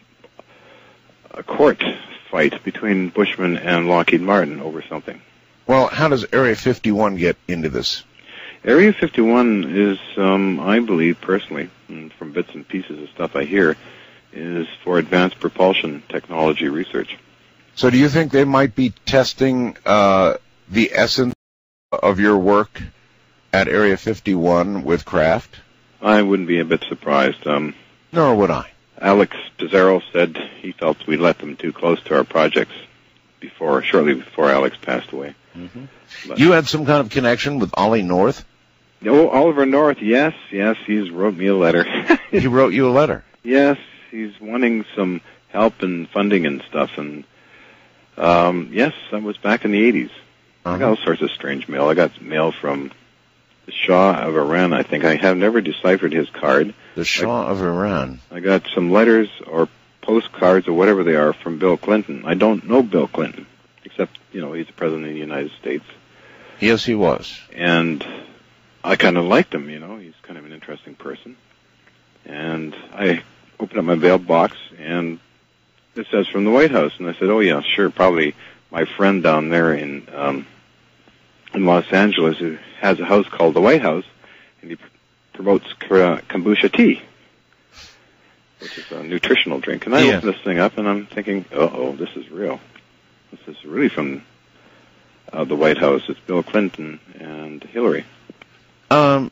a court fight between Bushman and Lockheed Martin over something. Well, how does Area fifty-one get into this? Area fifty-one is, um, I believe personally, and from bits and pieces of stuff I hear, is for advanced propulsion technology research. So do you think they might be testing uh, the essence of your work at Area fifty-one with Kraft? I wouldn't be a bit surprised. Um, Nor would I. Alex Pizarro said he felt we let them too close to our projects before, shortly before Alex passed away. Mm-hmm. But, You had some kind of connection with Ollie North? oh, Oliver North, yes, yes, he's wrote me a letter. He wrote you a letter? Yes, he's wanting some help and funding and stuff, and um, yes, I was back in the eighties. Uh-huh. I got all sorts of strange mail. I got mail from the Shah of Iran, I think. I have never deciphered his card. The Shah of Iran. I got some letters or postcards or whatever they are from Bill Clinton. I don't know Bill Clinton, except, you know, he's the President of the United States. Yes, he was. And I kind of liked him, you know. He's kind of an interesting person. And I opened up my mailbox, and it says from the White House. And I said, oh, yeah, sure, probably my friend down there in um, in Los Angeles who has a house called the White House, and he pr- promotes k- kombucha tea, which is a nutritional drink. And I Yeah. opened this thing up, and I'm thinking, uh-oh, this is real. This is really from uh, the White House. It's Bill Clinton and Hillary. Um,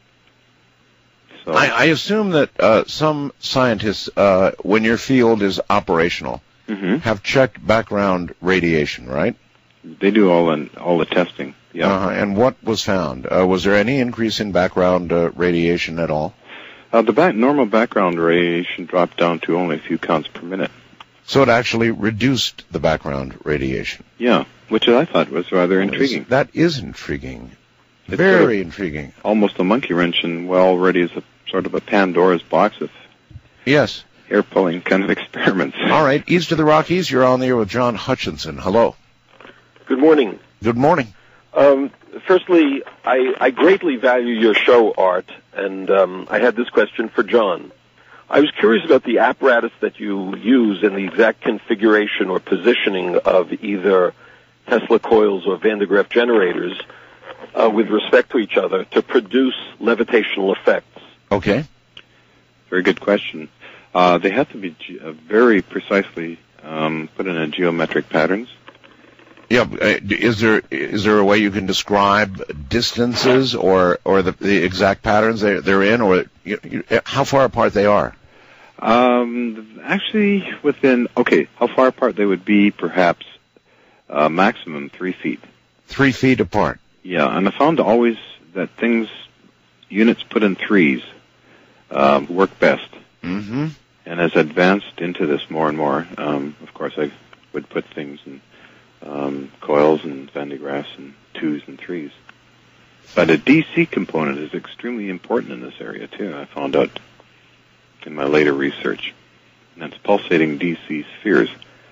So I, I assume that uh, some scientists, uh, when your field is operational, Mhm. have checked background radiation, right? They do all the, all the testing. Yeah. Uh-huh. And what was found? Uh, was there any increase in background uh, radiation at all? Uh, the back, normal background radiation dropped down to only a few counts per minute. So it actually reduced the background radiation. Yeah, which I thought was rather intriguing. That is intriguing. It's Very sort of intriguing. Almost a monkey wrench, and well, already is a sort of a Pandora's box of Yes. hair-pulling kind of experiments. All right. East of the Rockies, you're on the air with John Hutchinson. Hello. Good morning. Good morning. Um, firstly, I, I greatly value your show, Art, and um, I had this question for John. I was curious about the apparatus that you use and the exact configuration or positioning of either Tesla coils or Van de Graaff generators uh, with respect to each other to produce levitational effects. Okay. Very good question. Uh, they have to be ge- uh, very precisely um, put in a geometric patterns. Yeah. uh, Is there is there a way you can describe distances or or the, the exact patterns they're, they're in, or you, you, how far apart they are? Um, actually, within, okay, how far apart they would be, perhaps uh, maximum three feet. Three feet apart. Yeah, and I found always that things, units put in threes, um, work best. Mm-hmm. And as I advanced into this more and more, um, of course, I would put things in um, coils and Van de Graaffs and twos and threes. But a D C component is extremely important in this area, too. I found out in my later research. And that's pulsating D C spheres.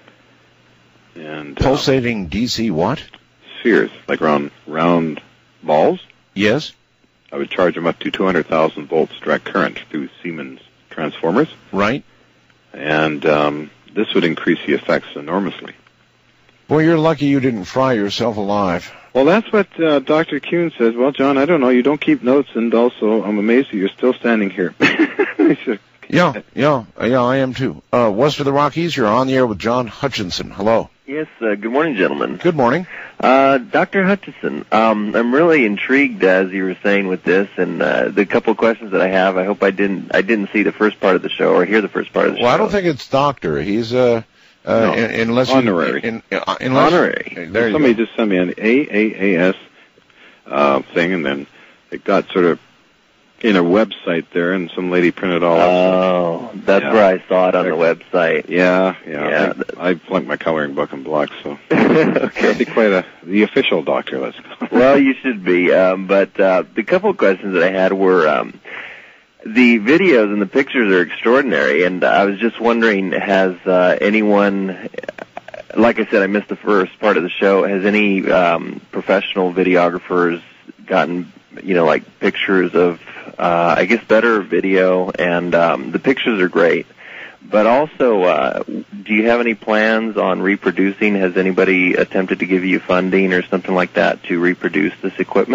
And uh, Pulsating D C what? spheres, like round, round balls. Yes. I would charge them up to two hundred thousand volts direct current through Siemens transformers. Right. And um, this would increase the effects enormously. Boy, you're lucky you didn't fry yourself alive. Well, that's what uh, Doctor Kuhn says. Well, John, I don't know. You don't keep notes, and also I'm amazed that you're still standing here. Yeah, yeah, yeah, I am too. Uh, west of the Rockies, you're on the air with John Hutchinson. Hello. Yes, uh, good morning, gentlemen. Good morning. Uh, Doctor Hutchison, um, I'm really intrigued, as you were saying, with this, and uh, the couple of questions that I have. I hope I didn't I didn't see the first part of the show or hear the first part of the Well, show. I don't think it's doctor. He's uh, uh No, in, unless you- honorary. in, uh, unless, Honorary. There you Somebody go. just sent me an A A A S uh, thing, and then it got sort of in a website there, and some lady printed all out. Oh, that's Yeah. where I saw it on the website. Yeah, yeah. Yeah. I, I flunked my coloring book and block, so Okay. be quite a the official doctor. Let's go. Well, you should be. Um, but uh, the couple of questions that I had were um, the videos and the pictures are extraordinary, and I was just wondering, has uh, anyone, like I said, I missed the first part of the show, has any um, professional videographers gotten, you know, like pictures of, uh, I guess, better video, and um, the pictures are great. But also, uh, do you have any plans on reproducing? Has anybody attempted to give you funding or something like that to reproduce this equipment?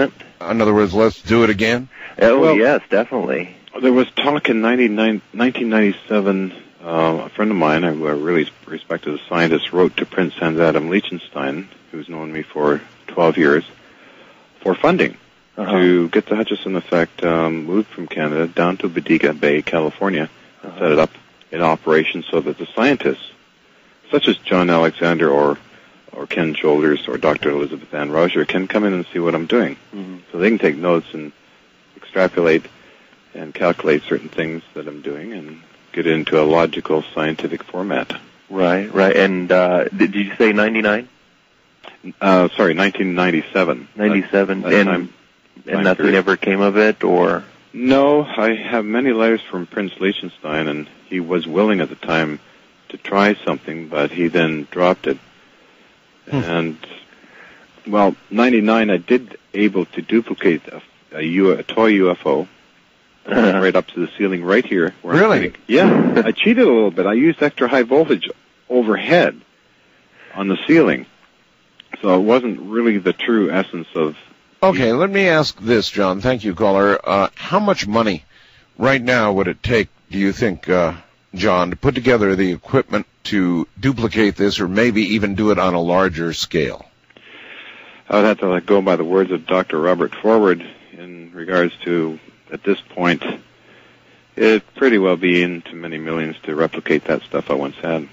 in other words, let's do it again? Oh, Well- yes, definitely. There was talk in ninety-nine, nineteen ninety-seven, uh, a friend of mine, I really respect as a scientist, wrote to Prince Hans Adam Liechtenstein, who's known me for twelve years, for funding Uh-huh. to get the Hutchison effect um, moved from Canada down to Bodega Bay, California, and set it up in operation so that the scientists, such as John Alexander or or Ken Shoulders or Doctor Elizabeth Ann Roger, can come in and see what I'm doing. Mhm. So they can take notes and extrapolate and calculate certain things that I'm doing and get it into a logical scientific format. Right, right. And uh, did, did you say ninety-nine? Uh, sorry, nineteen ninety-seven. ninety-seven. That- that and time- and time nothing period. ever came of it, or? No, I have many letters from Prince Liechtenstein, and he was willing at the time to try something, but he then dropped it. Hmm. And, well, ninety-nine, I did able to duplicate a, a, U, a toy U F O right up to the ceiling right here. Where I'm Really? sitting. Yeah, I cheated a little bit. I used extra high voltage overhead on the ceiling. So it wasn't really the true essence of... Okay, let me ask this, John. Thank you, caller. Uh, how much money right now would it take, do you think, uh, John, to put together the equipment to duplicate this or maybe even do it on a larger scale? I would have to like, go by the words of Doctor Robert Forward in regards to, at this point, it'd pretty well be into many millions to replicate that stuff I once had.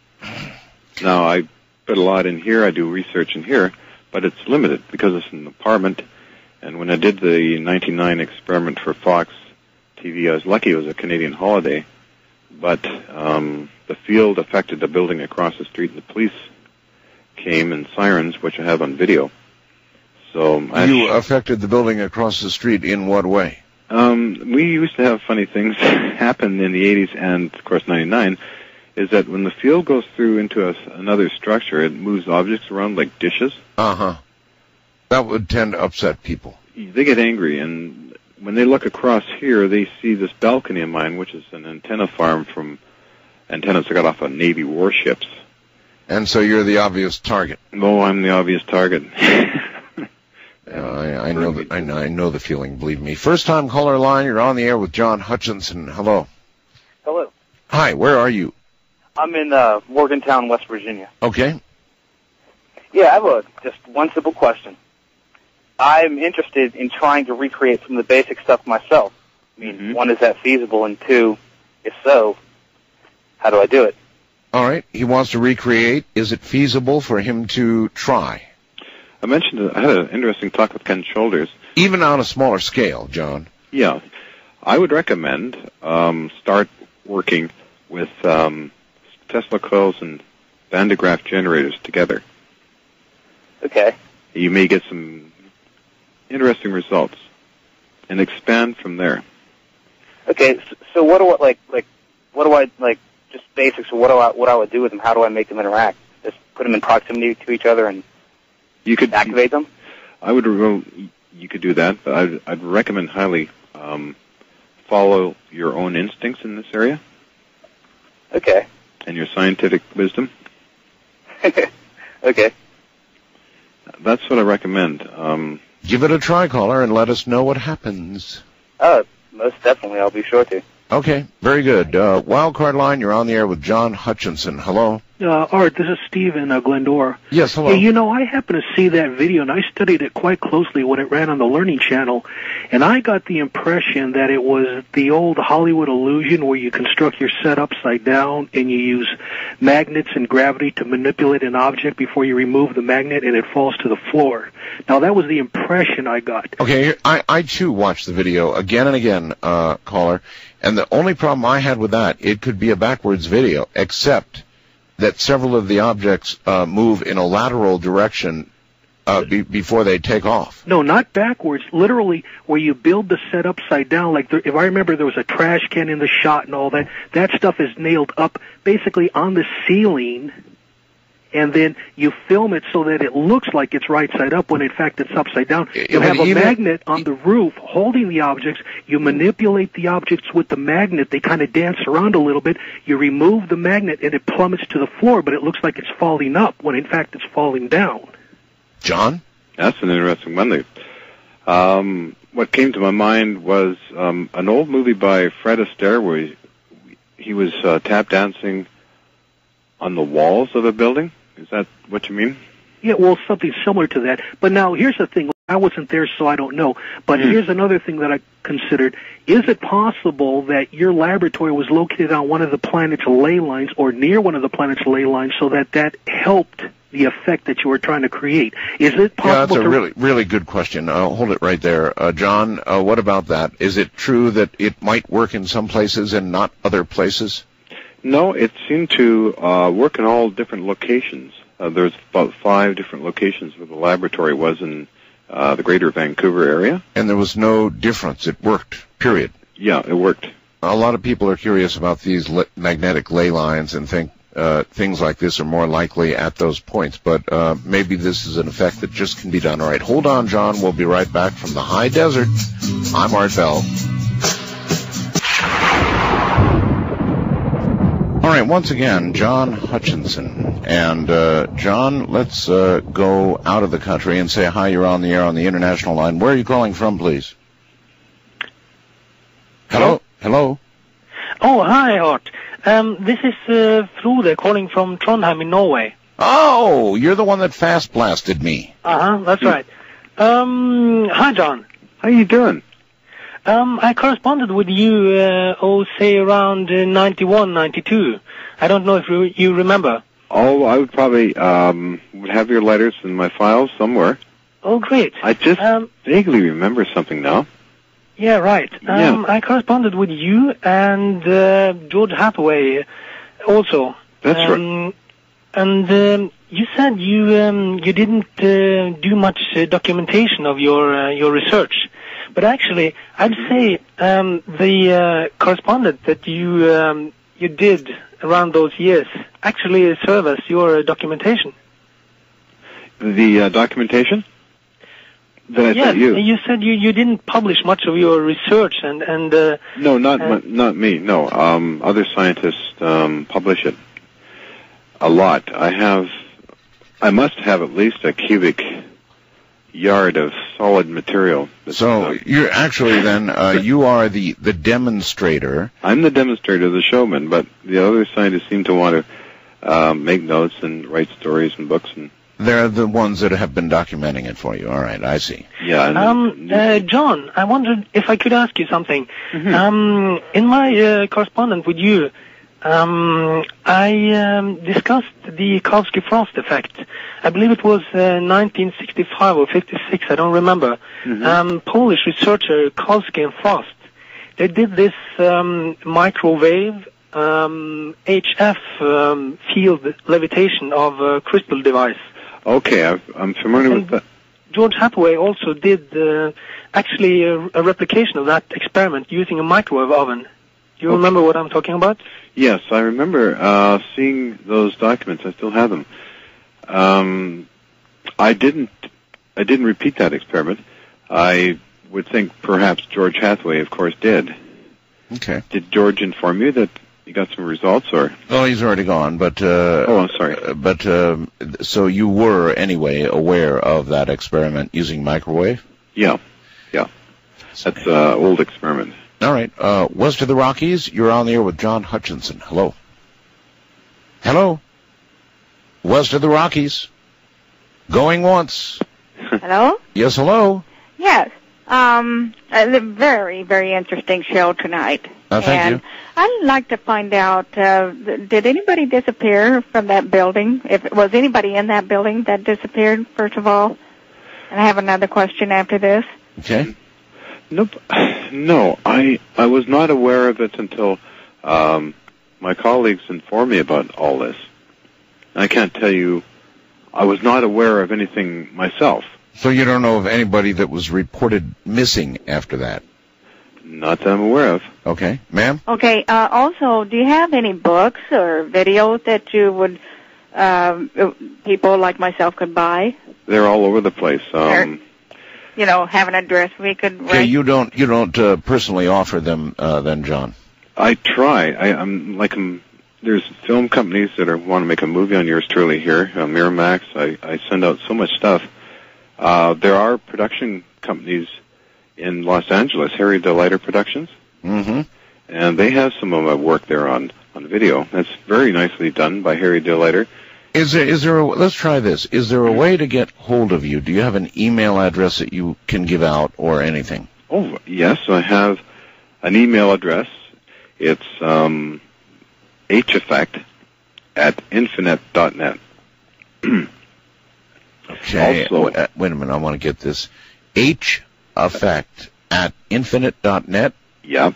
Now, I put a lot in here. I do research in here, but it's limited because it's an apartment. And when I did the ninety-nine experiment for Fox T V, I was lucky it was a Canadian holiday. But um, the field affected the building across the street, and the police came and sirens, which I have on video. So I You affected the building across the street in what way? Um, we used to have funny things happen in the eighties and, of course, ninety-nine, is that when the field goes through into a, another structure, it moves objects around like dishes. Uh-huh. That would tend to upset people. They get angry, and when they look across here, they see this balcony of mine, which is an antenna farm from antennas I got off of Navy warships. And so you're the obvious target. Oh, I'm the obvious target. Uh, I, I know that. I know, I know the feeling. Believe me. First time caller line. You're on the air with John Hutchinson. Hello. Hello. Hi. Where are you? I'm in uh, Morgantown, West Virginia. Okay. Yeah, I have a, just one simple question. I'm interested in trying to recreate some of the basic stuff myself. I mean, Mm-hmm. one, is that feasible? And two, if so, how do I do it? All right. He wants to recreate. Is it feasible for him to try? I mentioned, uh, I had an interesting talk with Ken Shoulders. Even on a smaller scale, John. Yeah, I would recommend um, start working with um, Tesla coils and Van de Graaff generators together. Okay. You may get some interesting results, and expand from there. Okay. So, so what do I like? Like, what do I like? Just basics. What do I what do I do with them? How do I make them interact? Just put them in proximity to each other and You could activate them. I would. Re- you could do that, but I'd, I'd recommend highly um, follow your own instincts in this area Okay. and your scientific wisdom. Okay. That's what I recommend. Um, Give it a try, caller, and let us know what happens. Oh, most definitely. I'll be sure to. Okay. Very good. Uh, Wildcard line. You're on the air with John Hutchinson. Hello. Uh, Art, this is Steve in uh, Glendora. Yes. Hello. Hey, you know, I happened to see that video, and I studied it quite closely when it ran on the Learning Channel, and I got the impression that it was the old Hollywood illusion where you construct your set upside down and you use magnets and gravity to manipulate an object before you remove the magnet and it falls to the floor. Now, that was the impression I got. Okay, I, I too watched the video again and again, uh, caller, and the only problem I had with that, it could be a backwards video, except that several of the objects uh, move in a lateral direction uh, be, before they take off. No, not backwards. Literally, where you build the set upside down. Like, there, if I remember, there was a trash can in the shot and all that. That stuff is nailed up basically on the ceiling, and then you film it so that it looks like it's right side up when in fact it's upside down. You have a even- magnet on the roof holding the objects. You manipulate the objects with the magnet. They kind of dance around a little bit. You remove the magnet and it plummets to the floor, but it looks like it's falling up when in fact it's falling down. John? That's an interesting one. They, Um, what came to my mind was um, an old movie by Fred Astaire where he, he was uh, tap dancing on the walls of a building. Is that what you mean? Yeah, well, something similar to that. But now, here's the thing. I wasn't there, so I don't know. But Hmm. here's another thing that I considered. Is it possible that your laboratory was located on one of the planet's ley lines or near one of the planet's ley lines so that that helped the effect that you were trying to create? Is it possible Yeah, that's a to... really, really good question. I'll hold it right there. Uh, John, uh, what about that? Is it true that it might work in some places and not other places? No, it seemed to uh, work in all different locations. Uh, there's about five different locations where the laboratory was in uh, the greater Vancouver area. And there was no difference. It worked, period. Yeah, it worked. A lot of people are curious about these le- magnetic ley lines and think uh, things like this are more likely at those points, but uh, maybe this is an effect that just can be done. All right, hold on, John. We'll be right back from the high desert. I'm Art Bell. All right, once again, John Hutchinson. And, uh, John, let's uh, go out of the country and say hi. You're on the air on the international line. Where are you calling from, please? Hello? Hello? Oh, hi, Art. Um, this is uh, Frode calling from Trondheim in Norway. Oh, you're the one that fast blasted me. Uh-huh, that's right. Um, hi, John. How you doing? Um, I corresponded with you, uh, oh, say around uh, ninety-one, ninety-two. I don't know if you, you remember. Oh, I would probably um, would have your letters in my files somewhere. Oh, great. I just Um, vaguely remember something now. yeah, right. Um, I corresponded with you and uh, George Hathaway also. That's um, right. And um, you said you um, you didn't uh, do much uh, documentation of your uh, your research, but actually, I'd say um, the uh, correspondent that you um, you did around those years actually serve as your uh, documentation. The uh, documentation that I yes, sent you. you said you, you didn't publish much of your research, and and uh, No, not uh, my, not me. No, um, other scientists um, publish it a lot. I have, I must have at least a cubic yard of solid material. So you're actually then uh, you are the the demonstrator. I'm the demonstrator, the showman, but the other scientists seem to want to um, make notes and write stories and books and. They're the ones that have been documenting it for you. All right, I see. Yeah. Um, uh, John, I wondered if I could ask you something. Mm-hmm. Um, in my uh, correspondence with you, um, I um, discussed the Kautsky-Frost effect. I believe it was uh, nineteen sixty-five or fifty-six, I don't remember. Mm-hmm. Um, Polish researcher Kautsky and Frost, they did this um, microwave um, H F um, field levitation of a crystal device. Okay, I've, I'm familiar with that. George Hathaway also did uh, actually a, a replication of that experiment using a microwave oven. Do you Okay. remember what I'm talking about? Yes, I remember uh, seeing those documents. I still have them. Um, I didn't. I didn't repeat that experiment. I would think perhaps George Hathaway, of course, did. Okay. Did George inform you that you got some results, or? Well, he's already gone, but uh, Oh, I'm sorry. uh, but um, so you were anyway aware of that experiment using microwave. Yeah, yeah. That's an uh, old experiment. All right. Uh, west of the Rockies, you're on the air with John Hutchinson. Hello. Hello. West of the Rockies. Going once. Hello? Yes, hello. Yes. Um, a very, very interesting show tonight. Uh, thank and you. I'd like to find out, uh, th- did anybody disappear from that building? If was anybody in that building that disappeared, first of all? And I have another question after this. Okay. Nope. No, I I was not aware of it until um, my colleagues informed me about all this. I can't tell you. I was not aware of anything myself. So you don't know of anybody that was reported missing after that? Not that I'm aware of. Okay. Ma'am? Okay, uh, also, do you have any books or videos that you would, um, people like myself could buy? They're all over the place. Um, You know, have an address we could Okay, write? you don't you don't uh, personally offer them uh, then, John? I try. I, I'm like um, there's film companies that are want to make a movie on yours truly here, uh, Miramax. I, I send out so much stuff. Uh, there are production companies in Los Angeles, Harry Delighter Productions, Mm-hmm. and they have some of my work there on, on video. That's very nicely done by Harry Delighter. Is there, is there a, let's try this. Is there a way to get hold of you? Do you have an email address that you can give out or anything? Oh, yes, I have an email address. It's um, heffect at infinite dot net. Okay. Also- Wait, uh, wait a minute. I want to get this. Heffect at infinite dot net. Yep.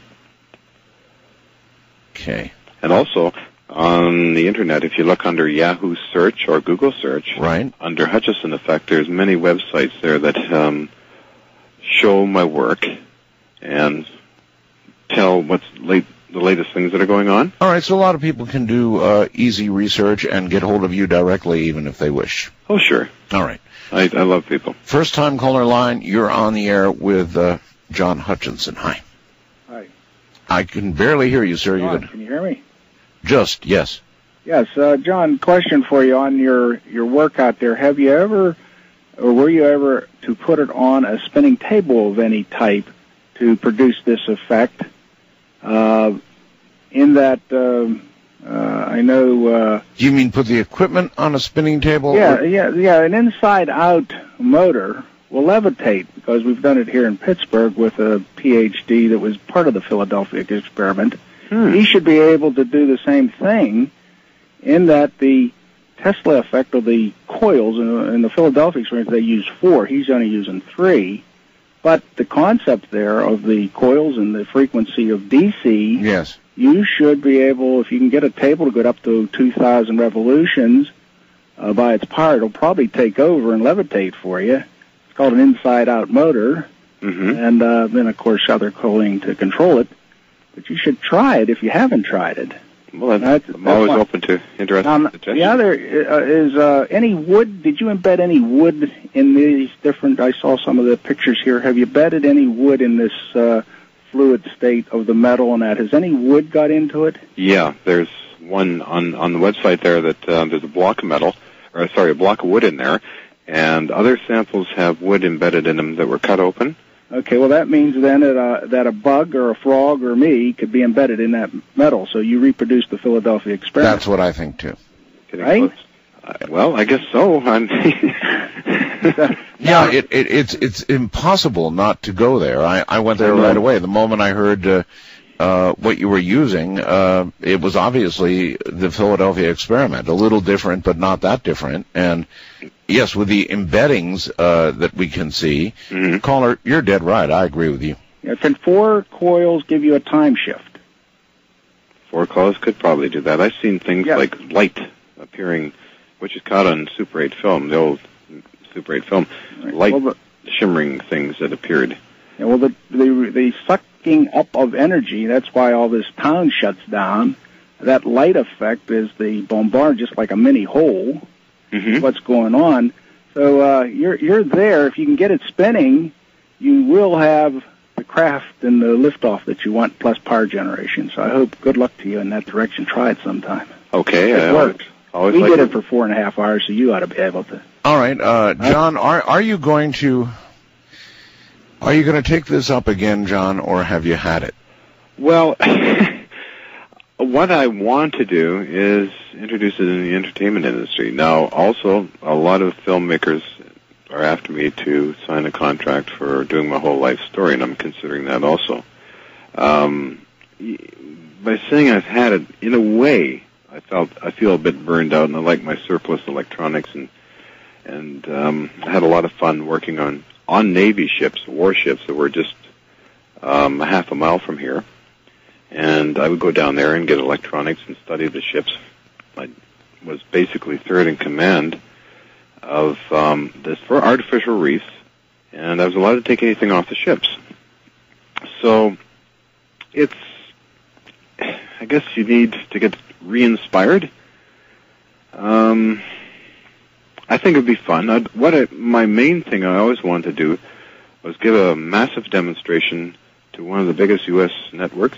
Okay. And also, on the Internet, if you look under Yahoo search or Google search, right, under Hutchison Effect, there's many websites there that um, show my work and tell what's late, the latest things that are going on. All right, so a lot of people can do uh, easy research and get hold of you directly, even if they wish. Oh, sure. All right. I, I love people. First-time caller line, you're on the air with uh, John Hutchinson. Hi. Hi. I can barely hear you, sir. John, You could can you hear me? just yes. Yes, uh, John, question for you on your, your work out there. Have you ever, or were you ever to put it on a spinning table of any type to produce this effect? Uh, in that, um, uh, I know... Uh, Do you mean put the equipment on a spinning table? yeah, or- yeah, yeah, an inside-out motor will levitate, because we've done it here in Pittsburgh with a P H D that was part of the Philadelphia experiment. Hmm. He should be able to do the same thing, in that the Tesla effect of the coils, in, in the Philadelphia experience they use four, he's only using three, but the concept there of the coils and the frequency of D C, yes, you should be able, if you can get a table to go up to two thousand revolutions uh, by its power, it'll probably take over and levitate for you. It's called an inside-out motor, Mm-hmm. and uh, then, of course, other cooling to control it. But you should try it if you haven't tried it. Well, That's- I'm that's always one. open to interesting Um, suggestions. the other uh, is uh, any wood. Did you embed any wood in these different? I saw some of the pictures here. Have you bedded any wood in this uh, fluid state of the metal and that? Has any wood got into it? Yeah, there's one on, on the website there that uh, there's a block of metal, or sorry, a block of wood in there, and other samples have wood embedded in them that were cut open. Okay, well that means then that, uh, that a bug or a frog or me could be embedded in that metal, so you reproduce the Philadelphia experiment. That's what I think too. Right? Uh, well, I guess so. I'm Yeah, it, it, it's it's impossible not to go there. I, I went there I know. right away. The moment I heard uh, uh, what you were using, uh, it was obviously the Philadelphia experiment. A little different, but not that different. And yes, with the embeddings uh, that we can see, Mm-hmm. caller, you're dead right. I agree with you. Yeah, can four coils give you a time shift? Four coils could probably do that. I've seen things Yeah. like light appearing, which is caught on Super eight film, the old Super eight film, light Well, the- shimmering things that appeared. Yeah, well, the, the the sucking up of energy, that's why all this town shuts down. That light effect is the bombard, just like a mini hole. Mm-hmm. What's going on? So uh, you're you're there. If you can get it spinning, you will have the craft and the liftoff that you want, plus power generation. So I hope good luck to you in that direction. Try it sometime. Okay, It I worked. always We like did to- it for four and a half hours, so you ought to be able to. All right, uh, John, are are you going to are you going to take this up again, John, or have you had it? Well, what I want to do is introduce it in the entertainment industry. Now, also, a lot of filmmakers are after me to sign a contract for doing my whole life story, and I'm considering that also. Um, y- by saying I've had it, in a way, I felt I feel a bit burned out, and I like my surplus electronics, and and um, I had a lot of fun working on on Navy ships, warships that were just um, a half a mile from here. And I would go down there and get electronics and study the ships. I was basically third in command of um, this for artificial reefs, and I was allowed to take anything off the ships. So it's, I guess you need to get re-inspired. Um, I think it would be fun. I'd, what I, my main thing I always wanted to do was give a massive demonstration to one of the biggest U S networks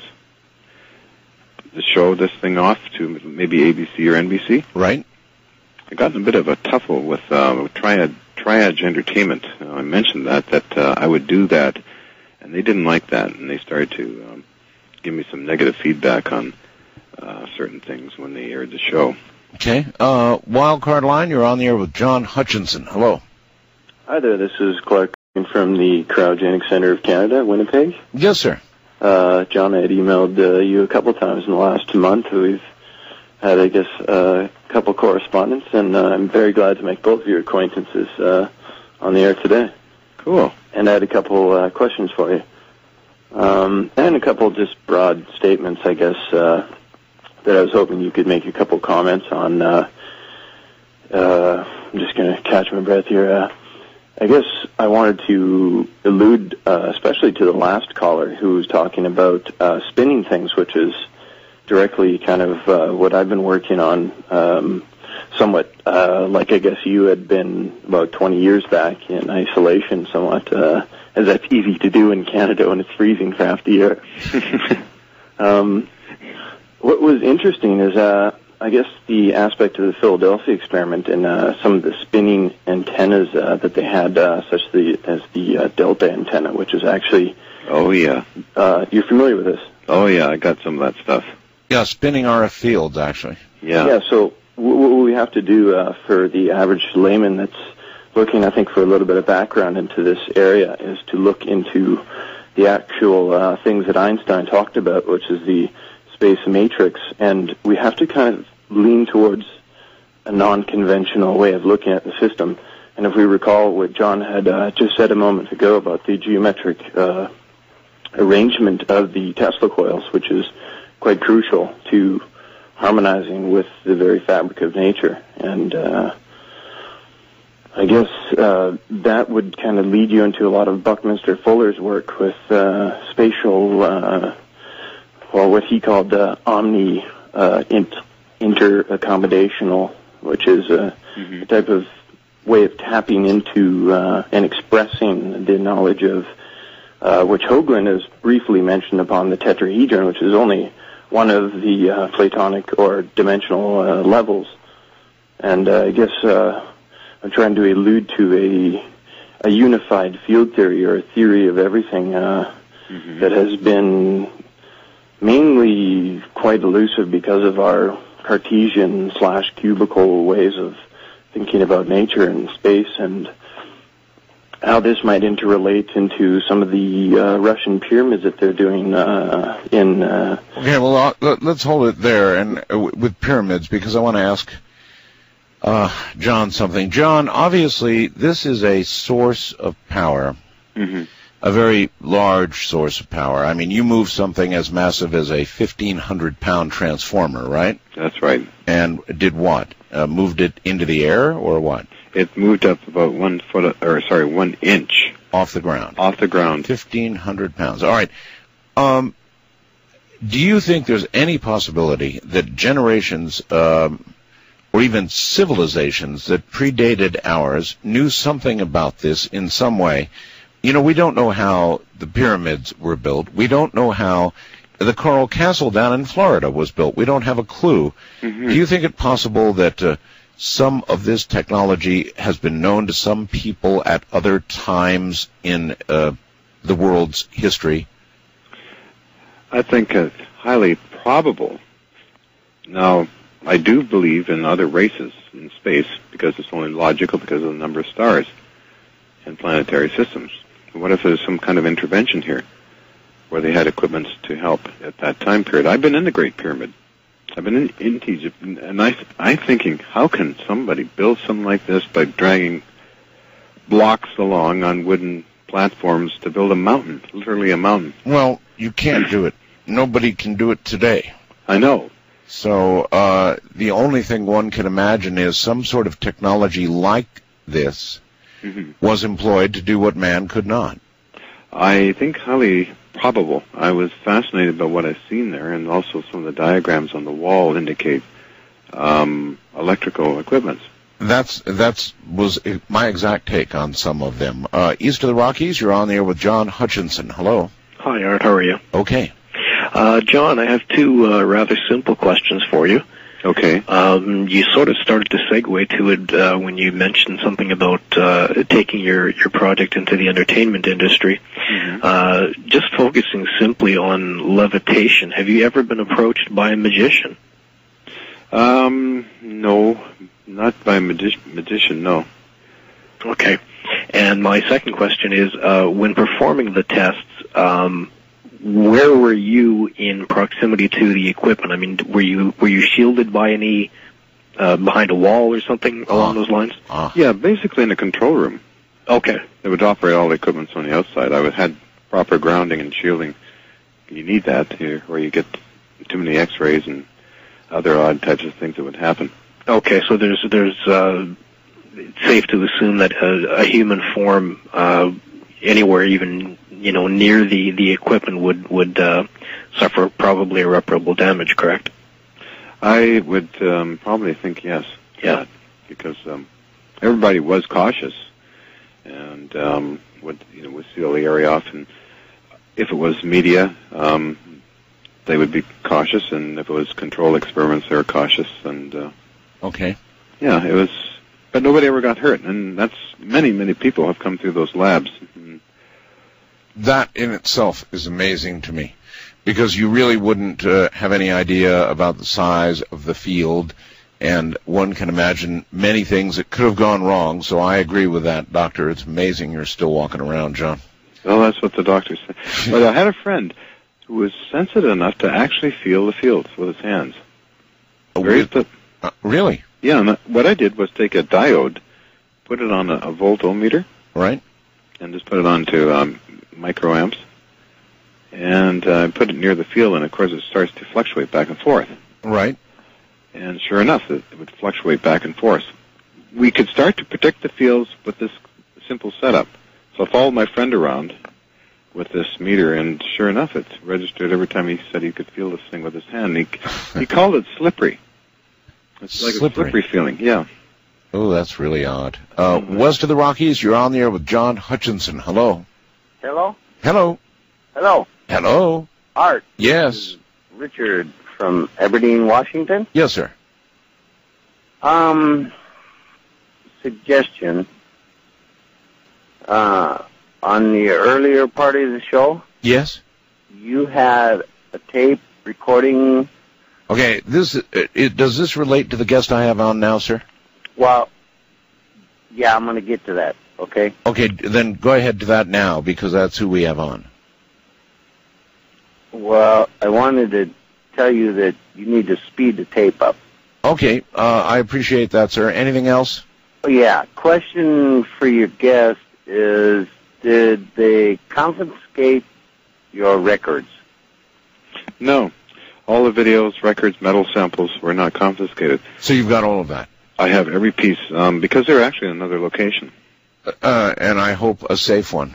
to show this thing off to maybe A B C or N B C. Right. I got in a bit of a tuffle with, uh, with Triad, Triad Entertainment. Uh, I mentioned that, that uh, I would do that, and they didn't like that, and they started to um, give me some negative feedback on uh, certain things when they aired the show. Okay. Uh, Wildcard Line, you're on the air with John Hutchinson. Hello. Hi there, this is Clark from the Cryogenic Center of Canada, Winnipeg. Yes, sir. Uh, John, I had emailed uh, you a couple times in the last month. We've had, I guess, uh, a couple correspondence, and uh, I'm very glad to make both of your acquaintances uh, on the air today. Cool. And I had a couple uh, questions for you. Um, and a couple just broad statements, I guess, uh, that I was hoping you could make a couple comments on. Uh, uh, I'm just going to catch my breath here. Uh, I guess I wanted to allude uh, especially to the last caller who was talking about uh, spinning things, which is directly kind of uh, what I've been working on, um, somewhat uh, like I guess you had been about twenty years back in isolation somewhat, uh, as that's easy to do in Canada when it's freezing for half the year. um, what was interesting is, uh, I guess, the aspect of the Philadelphia experiment and uh, some of the spinning antennas uh, that they had, uh, such the, as the uh, Delta antenna, which is actually... Oh, yeah. Uh, you're familiar with this? Oh, yeah, I got some of that stuff. Yeah, spinning R F fields, actually. Yeah. Yeah, so w- what we have to do uh, for the average layman that's looking, I think, for a little bit of background into this area is to look into the actual uh, things that Einstein talked about, which is the space matrix, and we have to kind of lean towards a non-conventional way of looking at the system. And if we recall what John had uh, just said a moment ago about the geometric uh, arrangement of the Tesla coils, which is quite crucial to harmonizing with the very fabric of nature. And uh, I guess uh, that would kind of lead you into a lot of Buckminster Fuller's work with uh, spatial, uh, well, what he called uh, omni uh, int- inter-accommodational, which is a, mm-hmm. a type of way of tapping into uh, and expressing the knowledge of, uh, which Hoagland has briefly mentioned upon the tetrahedron, which is only one of the uh, Platonic or dimensional uh, levels. And uh, I guess uh, I'm trying to allude to a, a unified field theory or a theory of everything uh, mm-hmm. that has been mainly quite elusive because of our Cartesian slash cubical ways of thinking about nature and space, and how this might interrelate into some of the uh, Russian pyramids that they're doing uh, in... Uh, okay, well, uh, let's hold it there and uh, with pyramids, because I want to ask uh, John something. John, obviously, this is a source of power, mm-hmm. a very large source of power. I mean, you move something as massive as a fifteen hundred pound transformer, right? That's right. And did what? Uh, moved it into the air, or what? It moved up about one foot, or sorry, one inch. Off the ground. Off the ground. fifteen hundred pounds. All right. Um, do you think there's any possibility that generations, um, or even civilizations that predated ours knew something about this in some way? You know, we don't know how the pyramids were built. We don't know how the Coral Castle down in Florida was built. We don't have a clue. Mm-hmm. Do you think it possible that uh, some of this technology has been known to some people at other times in uh, the world's history? I think it's highly probable. Now, I do believe in other races in space because it's only logical because of the number of stars in planetary systems. What if there's some kind of intervention here where they had equipment to help at that time period? I've been in the Great Pyramid. I've been in, in Egypt, and I, I'm thinking, how can somebody build something like this by dragging blocks along on wooden platforms to build a mountain, literally a mountain? Well, you can't do it. Nobody can do it today. I know. So uh, the only thing one can imagine is some sort of technology like this mm-hmm. was employed to do what man could not. I think highly probable. I was fascinated by what I've seen there, and also some of the diagrams on the wall indicate um, electrical equipment. That's that's was my exact take on some of them. Uh, east of the Rockies, you're on the air with John Hutchinson. Hello. Hi, Art. How are you? Okay. Uh, John, I have two uh, rather simple questions for you. Okay. Um, you sort of started to segue to it uh, when you mentioned something about uh, taking your, your project into the entertainment industry. Mm-hmm. Uh, just focusing simply on levitation, have you ever been approached by a magician? Um, no, not by a magi- magician, no. Okay. And my second question is, uh, when performing the tests, um, where were you in proximity to the equipment? I mean, were you were you shielded by any uh, behind a wall or something along those lines? Yeah, basically in the control room. Okay. They would operate all the equipment on the outside. I would had proper grounding and shielding. You need that here, where you get too many X-rays and other odd types of things that would happen. Okay, so there's there's uh, it's safe to assume that a, a human form uh, anywhere, even you know near the, the equipment, would would uh, suffer probably irreparable damage. Correct? I would um, probably think yes. Yeah. Because um, everybody was cautious and um, would you know would seal the area off, and if it was media, um, they would be cautious, and if it was control experiments, they were cautious, and uh, okay, yeah, it was, but nobody ever got hurt, and that's many, many people have come through those labs. That in itself is amazing to me, because you really wouldn't uh, have any idea about the size of the field, and one can imagine many things that could have gone wrong. So I agree with that, Doctor. It's amazing you're still walking around, John. Well, that's what the doctor said. But I had a friend who was sensitive enough to actually feel the fields with his hands. Very with, uh, really? Yeah, and what I did was take a diode, put it on a, a voltometer, right, and just put it onto um, microamps, and uh, put it near the field, and of course it starts to fluctuate back and forth. Right. And sure enough, it, it would fluctuate back and forth. We could start to predict the fields with this simple setup. So I followed my friend around with this meter, and sure enough, it registered every time he said he could feel this thing with his hand. He he called it slippery. It's like Slippery. a slippery feeling, yeah. Oh, that's really odd. Uh, west of the Rockies, you're on the air with John Hutchinson. Hello. Hello? Hello. Hello. Hello. Art. Yes. Richard from Aberdeen, Washington. Yes, sir. Um, suggestion. Uh, on the earlier part of the show, Yes. you had a tape recording. Okay, this uh, it, does this relate to the guest I have on now, sir? Well, yeah, I'm going to get to that, okay? Okay, then go ahead to that now, because that's who we have on. Well, I wanted to tell you that you need to speed the tape up. Okay, uh, I appreciate that, sir. Anything else? Oh, yeah, question for your guest is, did they confiscate your records? No. All the videos, records, metal samples were not confiscated. So you've got all of that? I have every piece, um, because they're actually in another location. Uh, and I hope a safe one.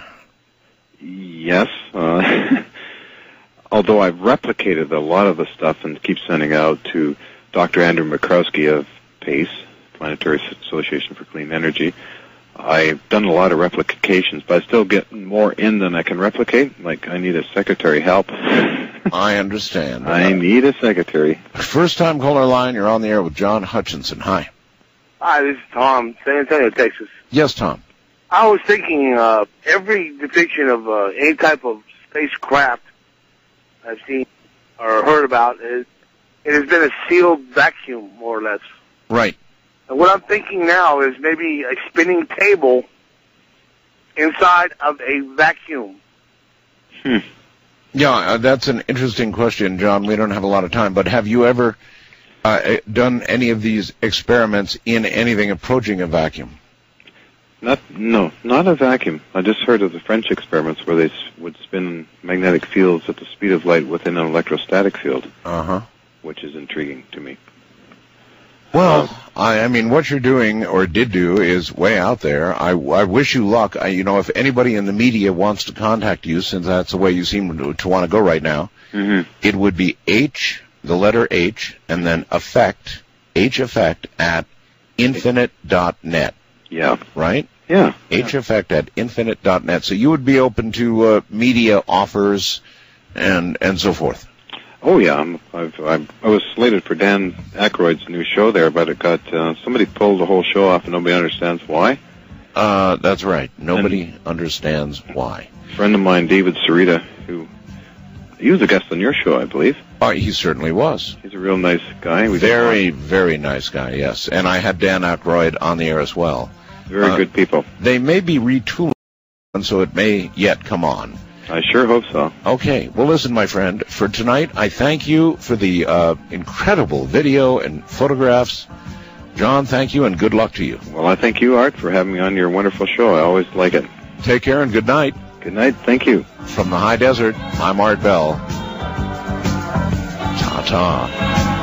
Yes. Uh, although I've replicated a lot of the stuff and keep sending out to Doctor Andrew Mikrowski of PACE, Planetary Association for Clean Energy. I've done a lot of replications, but I still get more in than I can replicate. Like, I need a secretary help. I understand. I need a secretary. First time caller line, you're on the air with John Hutchinson. Hi. Hi, this is Tom, San Antonio, Texas. Yes, Tom. I was thinking, uh, every depiction of uh, any type of spacecraft I've seen or heard about, is, it has been a sealed vacuum, more or less. Right. And what I'm thinking now is maybe a spinning table inside of a vacuum. Hmm. Yeah, uh, that's an interesting question, John. We don't have a lot of time, but have you ever uh, done any of these experiments in anything approaching a vacuum? Not, no, not a vacuum. I just heard of the French experiments where they s- would spin magnetic fields at the speed of light within an electrostatic field, Uh-huh. which is intriguing to me. Well, I, I mean, what you're doing or did do is way out there. I, I wish you luck. I, you know, if anybody in the media wants to contact you, since that's the way you seem to, to want to go right now, Mm-hmm. it would be H, the letter H, and then effect, H effect at infinite dot net. Yeah. Right? Yeah. H effect at infinite dot net. So you would be open to uh, media offers and and so forth. Oh yeah, I'm, I've, I've, I was slated for Dan Aykroyd's new show there, but it got uh, somebody pulled the whole show off, and nobody understands why. Uh, that's right. Nobody and understands why. A friend of mine, David Sarita, who he was a guest on your show, I believe. Oh, he certainly was. He's a real nice guy. We very, very nice guy. Yes, and I had Dan Aykroyd on the air as well. Very uh, good people. They may be retooling, so it may yet come on. I sure hope so. Okay. Well, listen, my friend, for tonight, I thank you for the uh, incredible video and photographs. John, thank you, and good luck to you. Well, I thank you, Art, for having me on your wonderful show. I always like it. Take care and good night. Good night. Thank you. From the high desert, I'm Art Bell. Ta-ta.